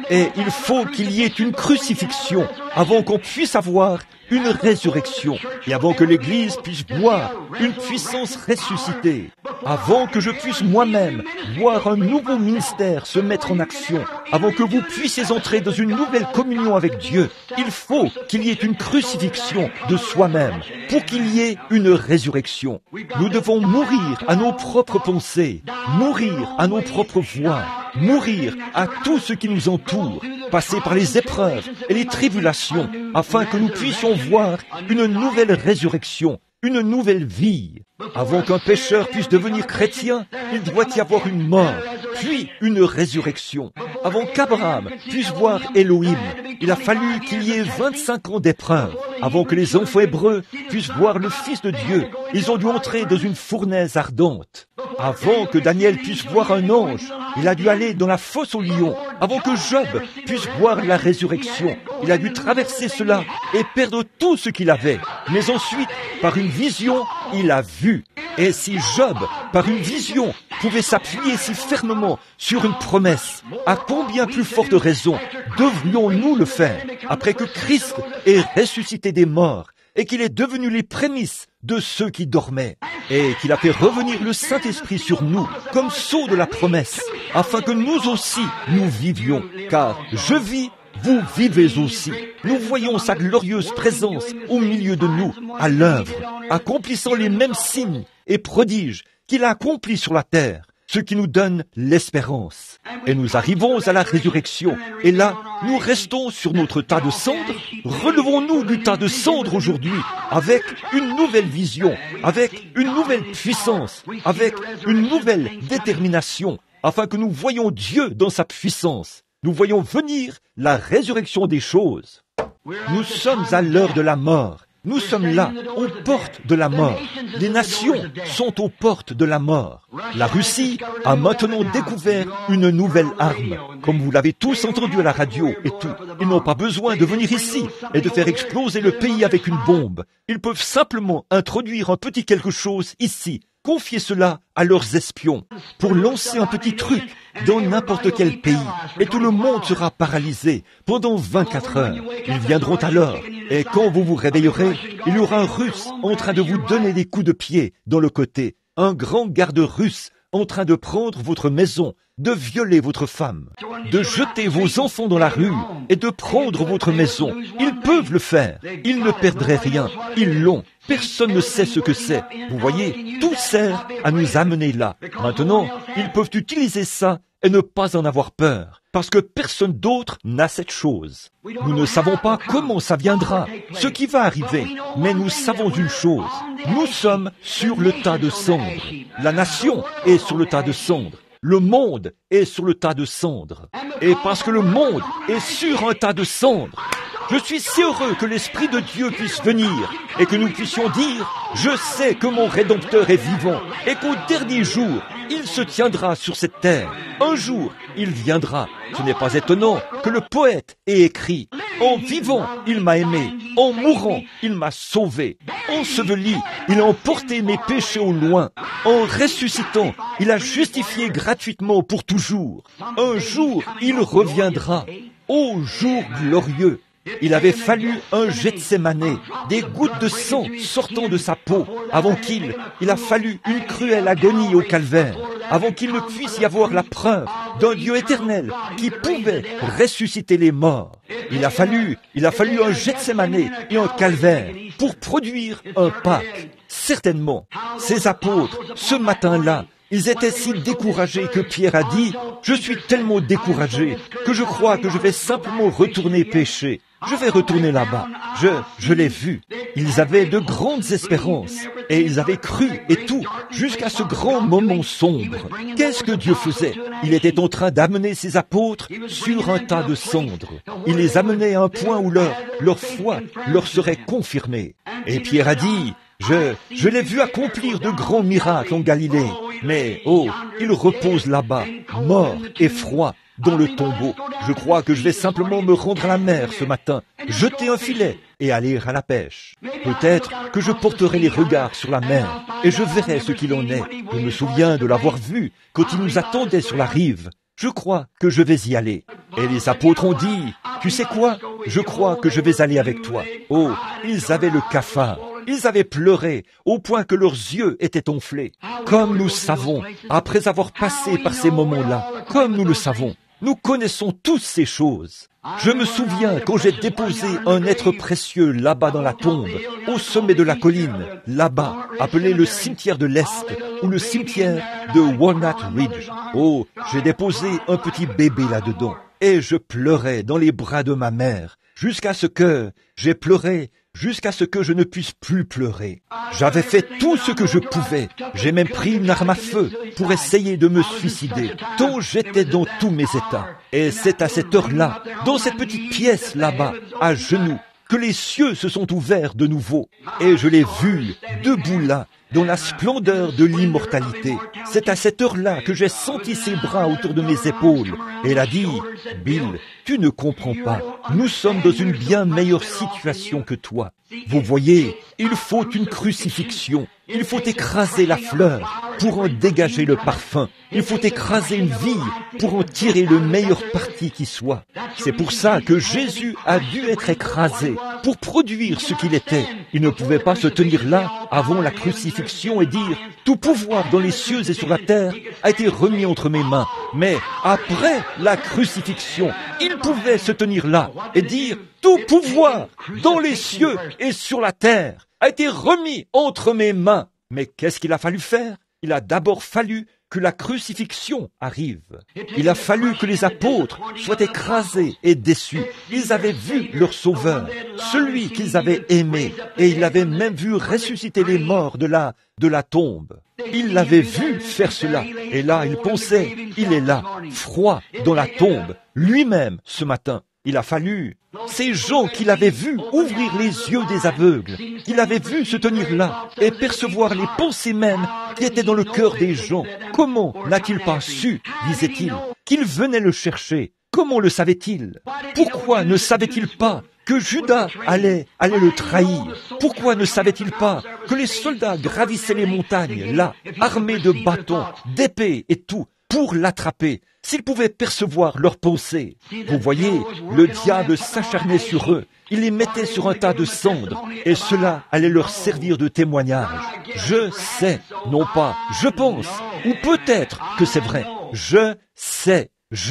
Et il faut qu'il y ait une crucifixion avant qu'on puisse avoir une résurrection, et avant que l'Église puisse voir une puissance ressuscitée, avant que je puisse moi-même voir un nouveau ministère se mettre en action, avant que vous puissiez entrer dans une nouvelle communion avec Dieu, il faut qu'il y ait une crucifixion de soi-même pour qu'il y ait une résurrection. Nous devons mourir à nos propres pensées, mourir à nos propres voies, mourir à tout ce qui nous entoure, passer par les épreuves et les tribulations, afin que nous puissions voir une nouvelle résurrection, une nouvelle vie. Avant qu'un pécheur puisse devenir chrétien, il doit y avoir une mort, puis une résurrection. Avant qu'Abraham puisse voir Elohim, il a fallu qu'il y ait 25 ans d'épreuve. Avant que les enfants hébreux puissent voir le Fils de Dieu, ils ont dû entrer dans une fournaise ardente. Avant que Daniel puisse voir un ange, il a dû aller dans la fosse aux lions. Avant que Job puisse voir la résurrection, il a dû traverser cela et perdre tout ce qu'il avait. Mais ensuite, par une vision, il a vu. Et si Job, par une vision, pouvait s'appuyer si fermement sur une promesse, à combien plus forte raison devrions-nous le faire après que Christ ait ressuscité des morts et qu'il est devenu les prémices de ceux qui dormaient, et qu'il a fait revenir le Saint-Esprit sur nous comme sceau de la promesse, afin que nous aussi nous vivions, car je vis, vous vivez aussi. Nous voyons sa glorieuse présence au milieu de nous, à l'œuvre, accomplissant les mêmes signes et prodiges qu'il a accomplis sur la terre, ce qui nous donne l'espérance. Et nous arrivons à la résurrection, et là, nous restons sur notre tas de cendres. Relevons-nous du tas de cendres aujourd'hui, avec une nouvelle vision, avec une nouvelle puissance, avec une nouvelle détermination, afin que nous voyions Dieu dans sa puissance. Nous voyons venir la résurrection des choses. Nous sommes à l'heure de la mort. Nous sommes là, aux portes de la mort. Les nations sont aux portes de la mort. La Russie a maintenant découvert une nouvelle arme. Comme vous l'avez tous entendu à la radio et tout, ils n'ont pas besoin de venir ici et de faire exploser le pays avec une bombe. Ils peuvent simplement introduire un petit quelque chose ici. Confier cela à leurs espions pour lancer un petit truc dans n'importe quel pays et tout le monde sera paralysé pendant 24 heures. Ils viendront alors et quand vous vous réveillerez, il y aura un Russe en train de vous donner des coups de pied dans le côté, un grand garde russe en train de prendre votre maison, de violer votre femme, de jeter vos enfants dans la rue et de prendre votre maison. Ils peuvent le faire. Ils ne perdraient rien. Ils l'ont. Personne ne sait ce que c'est. Vous voyez, tout sert à nous amener là. Maintenant, ils peuvent utiliser ça et ne pas en avoir peur, parce que personne d'autre n'a cette chose. Nous ne savons pas comment ça viendra, ce qui va arriver, mais nous savons une chose. Nous sommes sur le tas de cendres. La nation est sur le tas de cendres. Le monde est sur le tas de cendres. Et parce que le monde est sur un tas de cendres, je suis si heureux que l'Esprit de Dieu puisse venir et que nous puissions dire « Je sais que mon Rédempteur est vivant et qu'au dernier jour, il se tiendra sur cette terre. Un jour, il viendra. » Ce n'est pas étonnant que le poète ait écrit « En vivant, il m'a aimé. En mourant, il m'a sauvé. Enseveli, il a emporté mes péchés au loin. En ressuscitant, il a justifié gratuitement pour toujours. Un jour, il reviendra. Ô jour glorieux! » Il avait fallu un Gethsémané, des gouttes de sang sortant de sa peau, avant il a fallu une cruelle agonie au calvaire, avant qu'il ne puisse y avoir la preuve d'un Dieu éternel qui pouvait ressusciter les morts. Il a fallu un Gethsémané et un calvaire pour produire un Pâques. Certainement, ces apôtres, ce matin-là, ils étaient si découragés que Pierre a dit « Je suis tellement découragé que je crois que je vais simplement retourner pécher. Je vais retourner là-bas. Je l'ai vu. » Ils avaient de grandes espérances et ils avaient cru et tout jusqu'à ce grand moment sombre. Qu'est-ce que Dieu faisait? Il était en train d'amener ses apôtres sur un tas de cendres. Il les amenait à un point où leur foi leur serait confirmée. Et Pierre a dit « Je l'ai vu accomplir de grands miracles en Galilée, mais il repose là-bas, mort et froid, dans le tombeau. Je crois que je vais simplement me rendre à la mer ce matin, jeter un filet et aller à la pêche. Peut-être que je porterai les regards sur la mer et je verrai ce qu'il en est. Je me souviens de l'avoir vu quand il nous attendait sur la rive. Je crois que je vais y aller. Et les apôtres ont dit, « Tu sais quoi? Je crois que je vais aller avec toi. » Oh, ils avaient le cafard. Ils avaient pleuré au point que leurs yeux étaient enflés. Comme nous savons, après avoir passé par ces moments-là, comme nous le savons, nous connaissons tous ces choses. Je me souviens quand j'ai déposé un être précieux là-bas dans la tombe, au sommet de la colline, là-bas, appelé le cimetière de l'Est, ou le cimetière de Walnut Ridge. Oh, j'ai déposé un petit bébé là-dedans, et je pleurais dans les bras de ma mère, jusqu'à ce que je ne puisse plus pleurer. J'avais fait tout ce que je pouvais. J'ai même pris une arme à feu pour essayer de me suicider, tant j'étais dans tous mes états. Et c'est à cette heure-là, dans cette petite pièce là-bas, à genoux, que les cieux se sont ouverts de nouveau. Et je l'ai vu, debout là, dans la splendeur de l'immortalité. C'est à cette heure-là que j'ai senti ses bras autour de mes épaules. Et elle a dit, « Bill, tu ne comprends pas. Nous sommes dans une bien meilleure situation que toi. Vous voyez, il faut une crucifixion. Il faut écraser la fleur pour en dégager le parfum. Il faut écraser une vie pour en tirer le meilleur parti qui soit. C'est pour ça que Jésus a dû être écrasé pour produire ce qu'il était. Il ne pouvait pas se tenir là avant la crucifixion et dire « Tout pouvoir dans les cieux et sur la terre a été remis entre mes mains. » Mais après la crucifixion, il pouvait se tenir là et dire « Tout pouvoir dans les cieux et sur la terre a été remis entre mes mains. » Mais qu'est-ce qu'il a fallu faire? Il a d'abord fallu que la crucifixion arrive. Il a fallu que les apôtres soient écrasés et déçus. Ils avaient vu leur Sauveur, celui qu'ils avaient aimé, et ils l'avaient même vu ressusciter les morts de la tombe. Ils l'avaient vu faire cela, et là, ils pensaient, il est là, froid, dans la tombe, lui-même, ce matin. Il a fallu ces gens qu'il avait vus ouvrir les yeux des aveugles, qu'il avait vus se tenir là et percevoir les pensées mêmes qui étaient dans le cœur des gens. Comment n'a-t-il pas su, disait-il, qu'il venait le chercher? Comment le savait-il? Pourquoi ne savait-il pas que Judas allait le trahir? Pourquoi ne savait-il pas que les soldats gravissaient les montagnes, là, armés de bâtons, d'épées et tout, pour l'attraper? S'ils pouvaient percevoir leurs pensées. Vous voyez, le diable s'acharnait sur eux. Il les mettait sur un tas de cendres, et cela allait leur servir de témoignage. Je sais, non pas je pense, ou peut-être que c'est vrai. Je sais.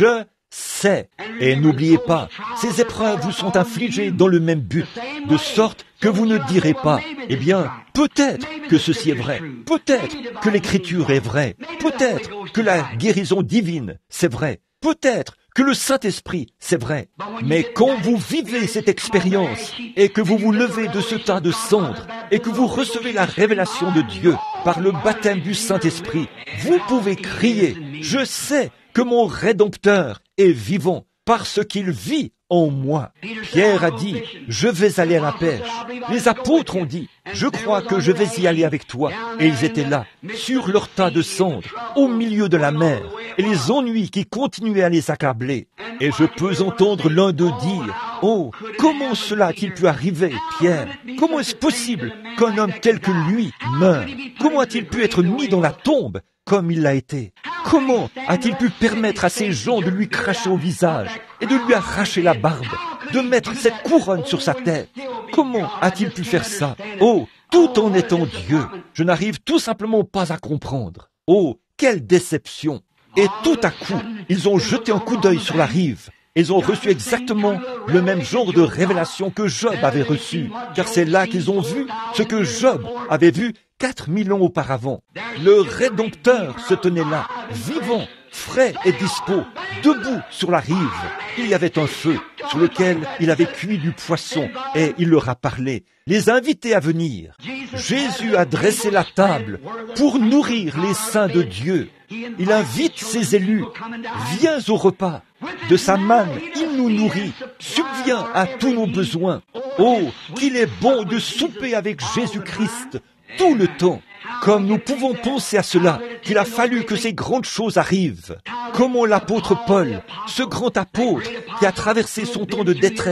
Et n'oubliez pas, ces épreuves vous sont infligées dans le même but, de sorte que vous ne direz pas, eh bien, peut-être que ceci est vrai, peut-être que l'écriture est vraie, peut-être que la guérison divine, c'est vrai, peut-être que le Saint-Esprit, c'est vrai. Mais quand vous vivez cette expérience et que vous vous levez de ce tas de cendres et que vous recevez la révélation de Dieu par le baptême du Saint-Esprit, vous pouvez crier, je sais que mon Rédempteur est vivant parce qu'il vit en moi. Pierre a dit, je vais aller à la pêche. Les apôtres ont dit, je crois que je vais y aller avec toi. Et ils étaient là, sur leur tas de cendres, au milieu de la mer, et les ennuis qui continuaient à les accabler. Et je peux entendre l'un d'eux dire, oh, comment cela a-t-il pu arriver, Pierre? Comment est-ce possible qu'un homme tel que lui meure? Comment a-t-il pu être mis dans la tombe comme il l'a été? Comment a-t-il pu permettre à ces gens de lui cracher au visage et de lui arracher la barbe, de mettre cette couronne sur sa tête? Comment a-t-il pu faire ça? Oh, tout en étant Dieu, je n'arrive tout simplement pas à comprendre. Oh, quelle déception! Et tout à coup, ils ont jeté un coup d'œil sur la rive. Ils ont reçu exactement le même genre de révélation que Job avait reçu, car c'est là qu'ils ont vu ce que Job avait vu 4000 ans auparavant. Le Rédempteur se tenait là, vivant, frais et dispo, debout sur la rive. Il y avait un feu sur lequel il avait cuit du poisson et il leur a parlé, les invités à venir. Jésus a dressé la table pour nourrir les saints de Dieu. Il invite ses élus, viens au repas. De sa manne, il nous nourrit, subvient à tous nos besoins. Oh, qu'il est bon de souper avec Jésus-Christ tout le temps. Comme nous pouvons penser à cela, qu'il a fallu que ces grandes choses arrivent. Comment l'apôtre Paul, ce grand apôtre qui a traversé son temps de détresse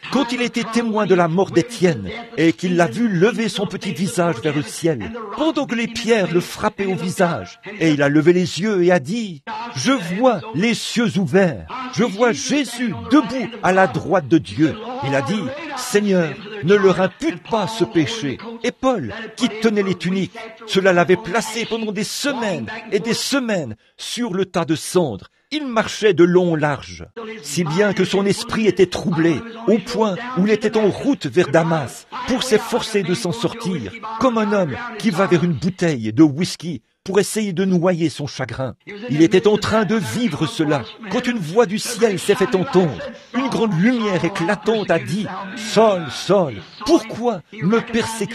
quand il était témoin de la mort d'Étienne et qu'il l'a vu lever son petit visage vers le ciel, pendant que les pierres le frappaient au visage, et il a levé les yeux et a dit, « Je vois les cieux ouverts, je vois Jésus debout à la droite de Dieu. » Il a dit, « Seigneur, ne leur impute pas ce péché. » Et Paul, qui tenait les tuniques, cela l'avait placé pendant des semaines et des semaines sur le tas de cendres. Il marchait de long en large, si bien que son esprit était troublé, au point où il était en route vers Damas, pour s'efforcer de s'en sortir, comme un homme qui va vers une bouteille de whisky pour essayer de noyer son chagrin. Il était en train de vivre cela, quand une voix du ciel s'est fait entendre. Une grande lumière éclatante a dit, « Saul, Saul, pourquoi me persécutes-tu »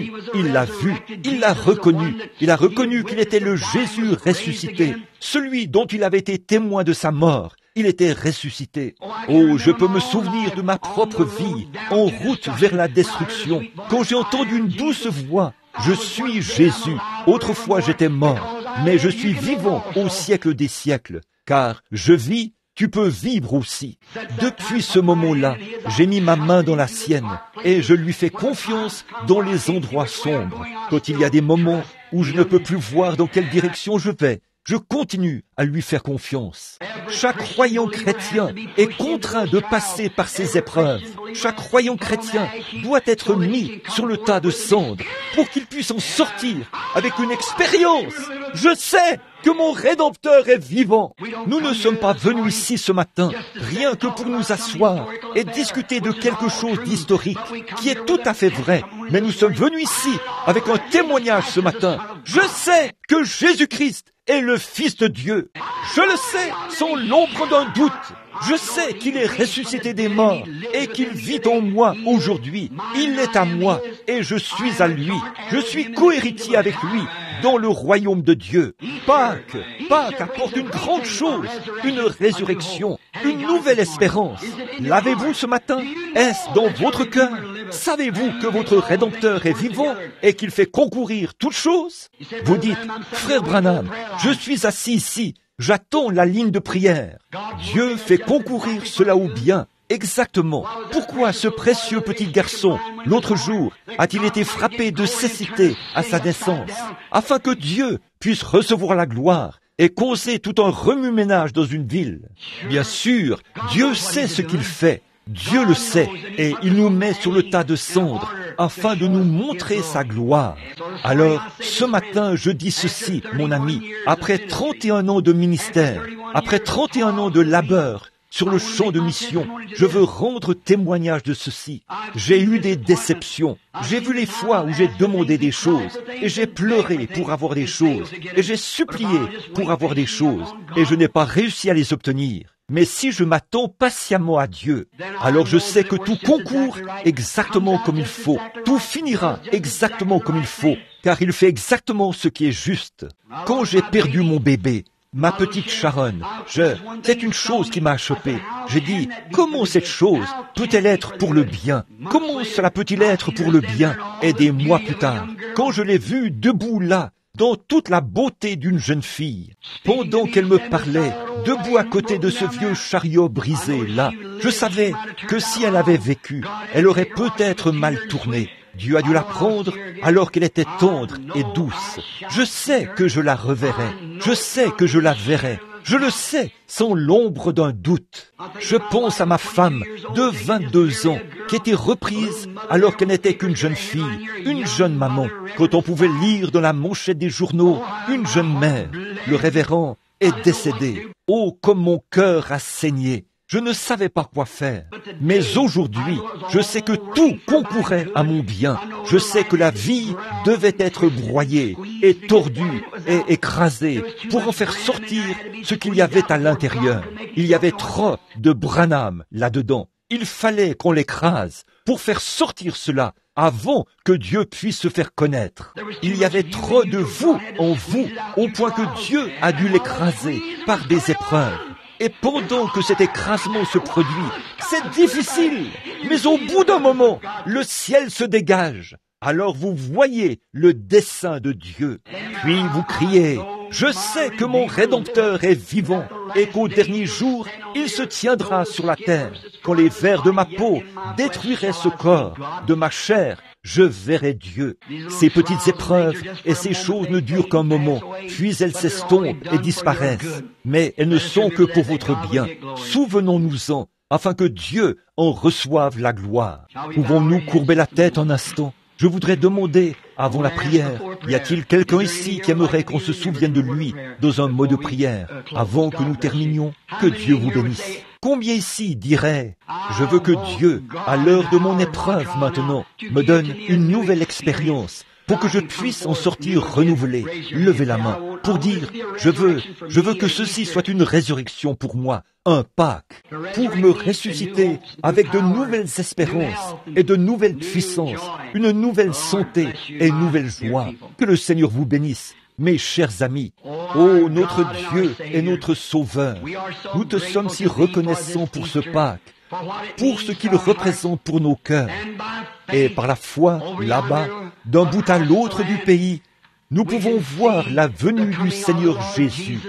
Il l'a vu, il l'a reconnu, il a reconnu qu'il était le Jésus ressuscité, celui dont il avait été témoin de sa mort. Il était ressuscité. Oh, je peux me souvenir de ma propre vie, en route vers la destruction, quand j'ai entendu une douce voix. Je suis Jésus. Autrefois j'étais mort, mais je suis vivant au siècle des siècles, car je vis, tu peux vivre aussi. Depuis ce moment-là, j'ai mis ma main dans la sienne et je lui fais confiance dans les endroits sombres. Quand il y a des moments où je ne peux plus voir dans quelle direction je vais, je continue à lui faire confiance. Chaque croyant chrétien est contraint de passer par ces épreuves. Chaque croyant chrétien doit être mis sur le tas de cendres pour qu'il puisse en sortir avec une expérience. Je sais que mon Rédempteur est vivant. Nous ne sommes pas venus ici ce matin rien que pour nous asseoir et discuter de quelque chose d'historique qui est tout à fait vrai. Mais nous sommes venus ici avec un témoignage ce matin. Je sais que Jésus-Christ est le Fils de Dieu. Je le sais, sans l'ombre d'un doute. Je sais qu'il est ressuscité des morts et qu'il vit en moi aujourd'hui. Il est à moi et je suis à lui. Je suis cohéritier avec lui dans le royaume de Dieu. Pâques apporte une grande chose, une résurrection, une nouvelle espérance. L'avez-vous ce matin? Est-ce dans votre cœur? Savez-vous que votre Rédempteur est vivant et qu'il fait concourir toutes choses? Vous dites, frère Branham, je suis assis ici, j'attends la ligne de prière. Dieu fait concourir cela au bien. Exactement. Pourquoi ce précieux petit garçon, l'autre jour, a-t-il été frappé de cécité à sa naissance, afin que Dieu puisse recevoir la gloire et causer tout un remue-ménage dans une ville? Bien sûr, Dieu sait ce qu'il fait. Dieu le sait, et il nous met sur le tas de cendres afin de nous montrer sa gloire. Alors, ce matin, je dis ceci, mon ami, après 31 ans de ministère, après 31 ans de labeur sur le champ de mission, je veux rendre témoignage de ceci. J'ai eu des déceptions. J'ai vu les fois où j'ai demandé des choses, et j'ai pleuré pour avoir des choses, et j'ai supplié pour avoir des choses, et je n'ai pas réussi à les obtenir. Mais si je m'attends patiemment à Dieu, alors je sais que tout concourt exactement comme il faut. Tout finira exactement comme il faut, car il fait exactement ce qui est juste. Quand j'ai perdu mon bébé, ma petite Sharon, c'est une chose qui m'a achoppé. J'ai dit, comment cette chose peut-elle être pour le bien? Comment cela peut-il être pour le bien? Et des mois plus tard, quand je l'ai vue debout là, dans toute la beauté d'une jeune fille, pendant qu'elle me parlait, debout à côté de ce vieux chariot brisé là, je savais que si elle avait vécu, elle aurait peut-être mal tourné. Dieu a dû la prendre alors qu'elle était tendre et douce. Je sais que je la reverrai, je sais que je la verrai. Je le sais, sans l'ombre d'un doute. Je pense à ma femme de 22 ans, qui était reprise alors qu'elle n'était qu'une jeune fille, une jeune maman. Quand on pouvait lire dans la manchette des journaux, une jeune mère. Le révérend est décédé. Oh, comme mon cœur a saigné. Je ne savais pas quoi faire. Mais aujourd'hui, je sais que tout concourait à mon bien. Je sais que la vie devait être broyée et tordue et écrasée pour en faire sortir ce qu'il y avait à l'intérieur. Il y avait trop de Branham là-dedans. Il fallait qu'on l'écrase pour faire sortir cela avant que Dieu puisse se faire connaître. Il y avait trop de vous en vous, au point que Dieu a dû l'écraser par des épreuves. Et pendant que cet écrasement se produit, c'est difficile, mais au bout d'un moment, le ciel se dégage. Alors vous voyez le dessein de Dieu. Puis vous criez, Je sais que mon Rédempteur est vivant et qu'au dernier jour, il se tiendra sur la terre. Quand les vers de ma peau détruiraient ce corps, de ma chair, je verrai Dieu. Ces petites épreuves et ces choses ne durent qu'un moment, puis elles s'estompent et disparaissent. Mais elles ne sont que pour votre bien. Souvenons-nous-en, afin que Dieu en reçoive la gloire. Pouvons-nous courber la tête un instant? Je voudrais demander, avant la prière, y a-t-il quelqu'un ici qui aimerait qu'on se souvienne de lui dans un mot de prière, avant que nous terminions? Que Dieu vous bénisse. Combien ici dirait, je veux que Dieu, à l'heure de mon épreuve maintenant, me donne une nouvelle expérience, pour que je puisse en sortir renouvelé. Levez la main pour dire, je veux que ceci soit une résurrection pour moi, un Pâques, pour me ressusciter avec de nouvelles espérances et de nouvelles puissances, une nouvelle santé et une nouvelle joie. Que le Seigneur vous bénisse. Mes chers amis, ô notre Dieu et notre Sauveur, nous te sommes si reconnaissants pour ce Pâques, pour ce qu'il représente pour nos cœurs. Et par la foi, là-bas, d'un bout à l'autre du pays, nous pouvons voir la venue du Seigneur Jésus.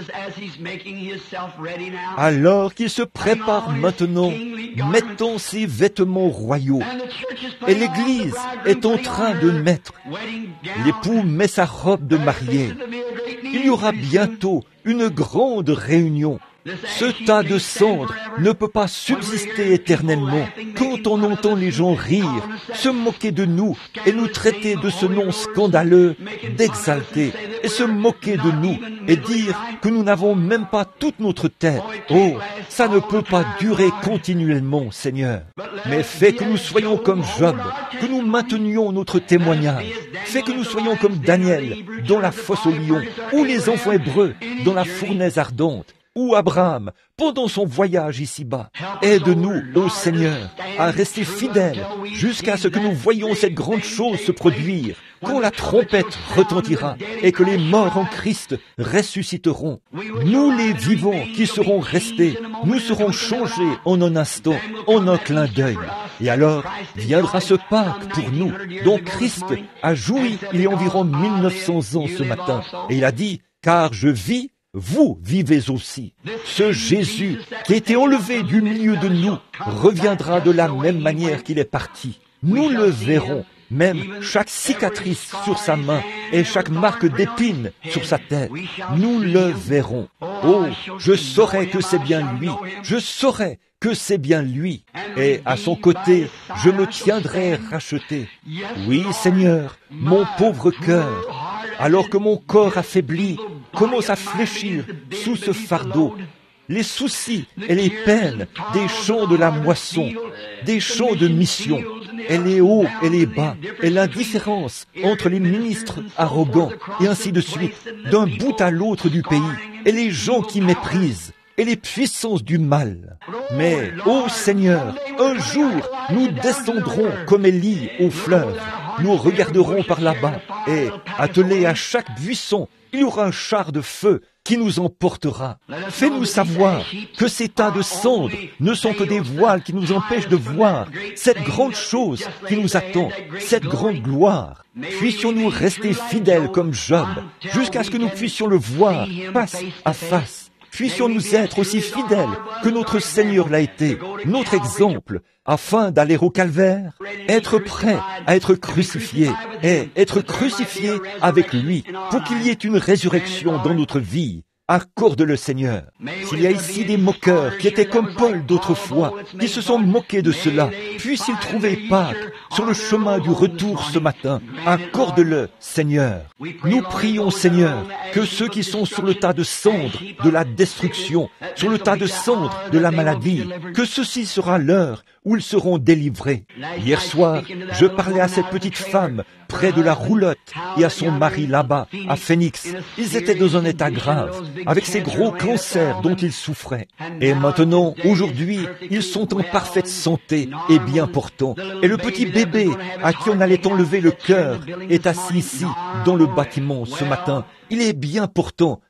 Alors qu'il se prépare maintenant, mettant ses vêtements royaux, et l'Église est en train de mettre, l'époux met sa robe de mariée. Il y aura bientôt une grande réunion. Ce tas de cendres ne peut pas subsister éternellement. Quand on entend les gens rire, se moquer de nous et nous traiter de ce nom scandaleux, d'exalter, et se moquer de nous et dire que nous n'avons même pas toute notre tête. Oh, ça ne peut pas durer continuellement, Seigneur. Mais fais que nous soyons comme Job, que nous maintenions notre témoignage. Fais que nous soyons comme Daniel, dans la fosse aux lions, ou les enfants hébreux, dans la fournaise ardente, ou Abraham, pendant son voyage ici-bas. Aide-nous, ô Seigneur, à rester fidèles jusqu'à ce que nous voyions cette grande chose se produire, quand la trompette retentira et que les morts en Christ ressusciteront. Nous les vivants qui serons restés, nous serons changés en un instant, en un clin d'œil. Et alors viendra ce Pâques pour nous, dont Christ a joui il y a environ 1900 ans ce matin. Et il a dit, car je vis, vous vivez aussi. Ce Jésus qui a été enlevé du milieu de nous reviendra de la même manière qu'il est parti. Nous le verrons, même chaque cicatrice sur sa main et chaque marque d'épine sur sa tête. Nous le verrons. Oh, je saurai que c'est bien lui. Je saurai que c'est bien lui. Et à son côté, je me tiendrai racheté. Oui, Seigneur, mon pauvre cœur, alors que mon corps affaibli commence à fléchir sous ce fardeau, les soucis et les peines des champs de la moisson, des champs de mission, et les hauts et les bas, et l'indifférence entre les ministres arrogants, et ainsi de suite, d'un bout à l'autre du pays, et les gens qui méprisent, et les puissances du mal. Mais, ô Seigneur, un jour, nous descendrons comme Élie au fleuve. Nous regarderons par là-bas, et, attelés à chaque buisson, il y aura un char de feu qui nous emportera. Fais-nous savoir que ces tas de cendres ne sont que des voiles qui nous empêchent de voir cette grande chose qui nous attend, cette grande gloire. Puissions-nous rester fidèles comme Job, jusqu'à ce que nous puissions le voir face à face. Puissions-nous être aussi fidèles que notre Seigneur l'a été, notre exemple, afin d'aller au calvaire, être prêt à être crucifié et être crucifié avec lui pour qu'il y ait une résurrection dans notre vie. Accorde-le, Seigneur. S'il y a ici des moqueurs qui étaient comme Paul d'autrefois, qui se sont moqués de cela, puissent-ils trouver Pâques sur le chemin du retour ce matin. Accorde-le, Seigneur. Nous prions, Seigneur, que ceux qui sont sur le tas de cendres de la destruction, sur le tas de cendres de la maladie, que ceci sera l'heure où ils seront délivrés. Hier soir, je parlais à cette petite femme près de la roulotte et à son mari là-bas, à Phoenix. Ils étaient dans un état grave, avec ces gros cancers dont ils souffraient. Et maintenant, aujourd'hui, ils sont en parfaite santé et bien portants. Et le petit bébé à qui on allait enlever le cœur est assis ici, dans le bâtiment, ce matin. Il est bien portant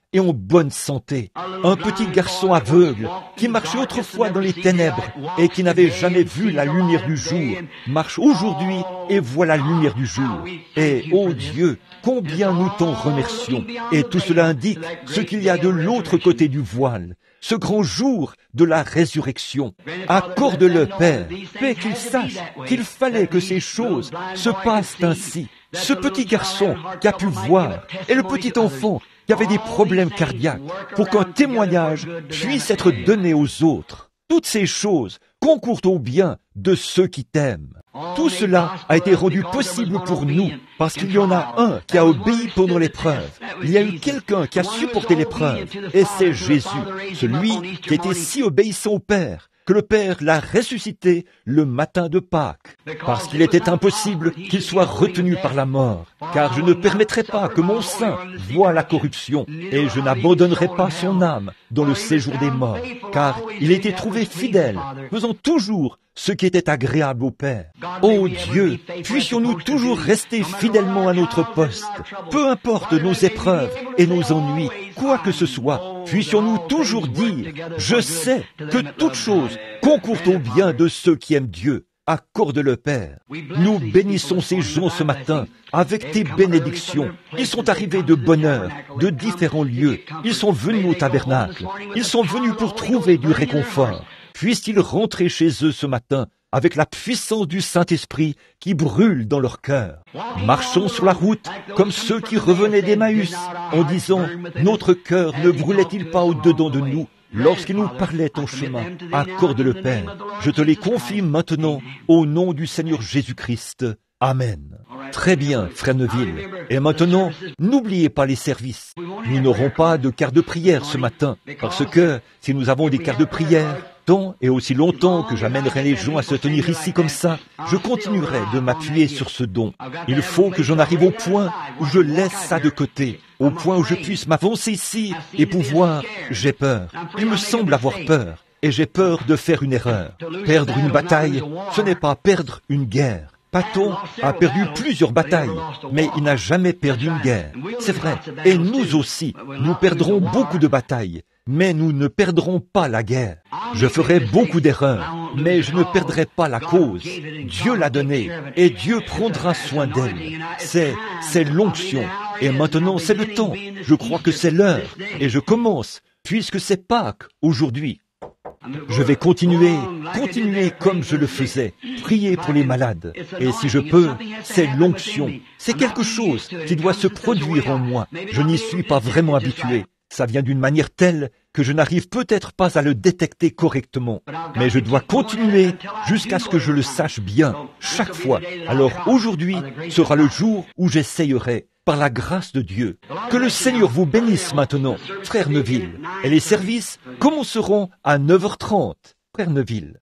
et en bonne santé. Un petit garçon aveugle qui marchait autrefois dans les ténèbres et qui n'avait jamais vu la lumière du jour, marche aujourd'hui et voit la lumière du jour. Et, ô Dieu, combien nous t'en remercions. Et tout cela indique ce qu'il y a de l'autre côté du voile, ce grand jour de la résurrection. Accorde-le, Père, fais qu'il sache qu'il fallait que ces choses se passent ainsi. Ce petit garçon qui a pu voir et le petit enfant qui avait des problèmes cardiaques, pour qu'un témoignage puisse être donné aux autres. Toutes ces choses concourent au bien de ceux qui t'aiment. Tout cela a été rendu possible pour nous, parce qu'il y en a un qui a obéi pendant l'épreuve. Il y a eu quelqu'un qui a supporté l'épreuve, et c'est Jésus, celui qui était si obéissant au Père, que le Père l'a ressuscité le matin de Pâques, parce qu'il était impossible qu'il soit retenu par la mort, car je ne permettrai pas que mon sein voie la corruption, et je n'abandonnerai pas son âme dans le séjour des morts, car il était trouvé fidèle, faisant toujours ce qui était agréable au Père. Ô Dieu, puissions-nous toujours rester fidèlement à notre poste, peu importe nos épreuves et nos ennuis, quoi que ce soit, puissions-nous toujours dire, je sais que toutes choses concourent au bien de ceux qui aiment Dieu. Accorde-le, Père. Nous bénissons ces gens ce matin avec tes bénédictions. Ils sont arrivés de bonne heure, de différents lieux. Ils sont venus au tabernacle. Ils sont venus pour trouver du réconfort. Puissent-ils rentrer chez eux ce matin avec la puissance du Saint-Esprit qui brûle dans leur cœur. Marchons sur la route comme ceux qui revenaient d'Emmaüs en disant « Notre cœur ne brûlait-il pas au-dedans de nous ?» lorsqu'il nous parlait en chemin. Accorde-le, Père. Je te les confie maintenant au nom du Seigneur Jésus-Christ. Amen. Très bien, frère Neville. Et maintenant, n'oubliez pas les services. Nous n'aurons pas de quart de prière ce matin, parce que si nous avons des quarts de prière, tant et aussi longtemps que j'amènerai les gens à se tenir ici comme ça, je continuerai de m'appuyer sur ce don. Il faut que j'en arrive au point où je laisse ça de côté, au point où je puisse m'avancer ici et pouvoir... J'ai peur. Il me semble avoir peur. Et j'ai peur de faire une erreur. Perdre une bataille, ce n'est pas perdre une guerre. Patton a perdu plusieurs batailles, mais il n'a jamais perdu une guerre. C'est vrai. Et nous aussi, nous perdrons beaucoup de batailles, mais nous ne perdrons pas la guerre. Je ferai beaucoup d'erreurs, mais je ne perdrai pas la cause. Dieu l'a donnée, et Dieu prendra soin d'elle. C'est l'onction. Et maintenant, c'est le temps. Je crois que c'est l'heure. Et je commence, puisque c'est Pâques aujourd'hui. Je vais continuer comme je le faisais, prier pour les malades. Et si je peux, c'est l'onction. C'est quelque chose qui doit se produire en moi. Je n'y suis pas vraiment habitué. Ça vient d'une manière telle que je n'arrive peut-être pas à le détecter correctement. Mais je dois continuer jusqu'à ce que je le sache bien, chaque fois. Alors aujourd'hui sera le jour où j'essayerai, par la grâce de Dieu. Que le Seigneur vous bénisse maintenant, frère Neville. Et les services commenceront à 9h30, frère Neville.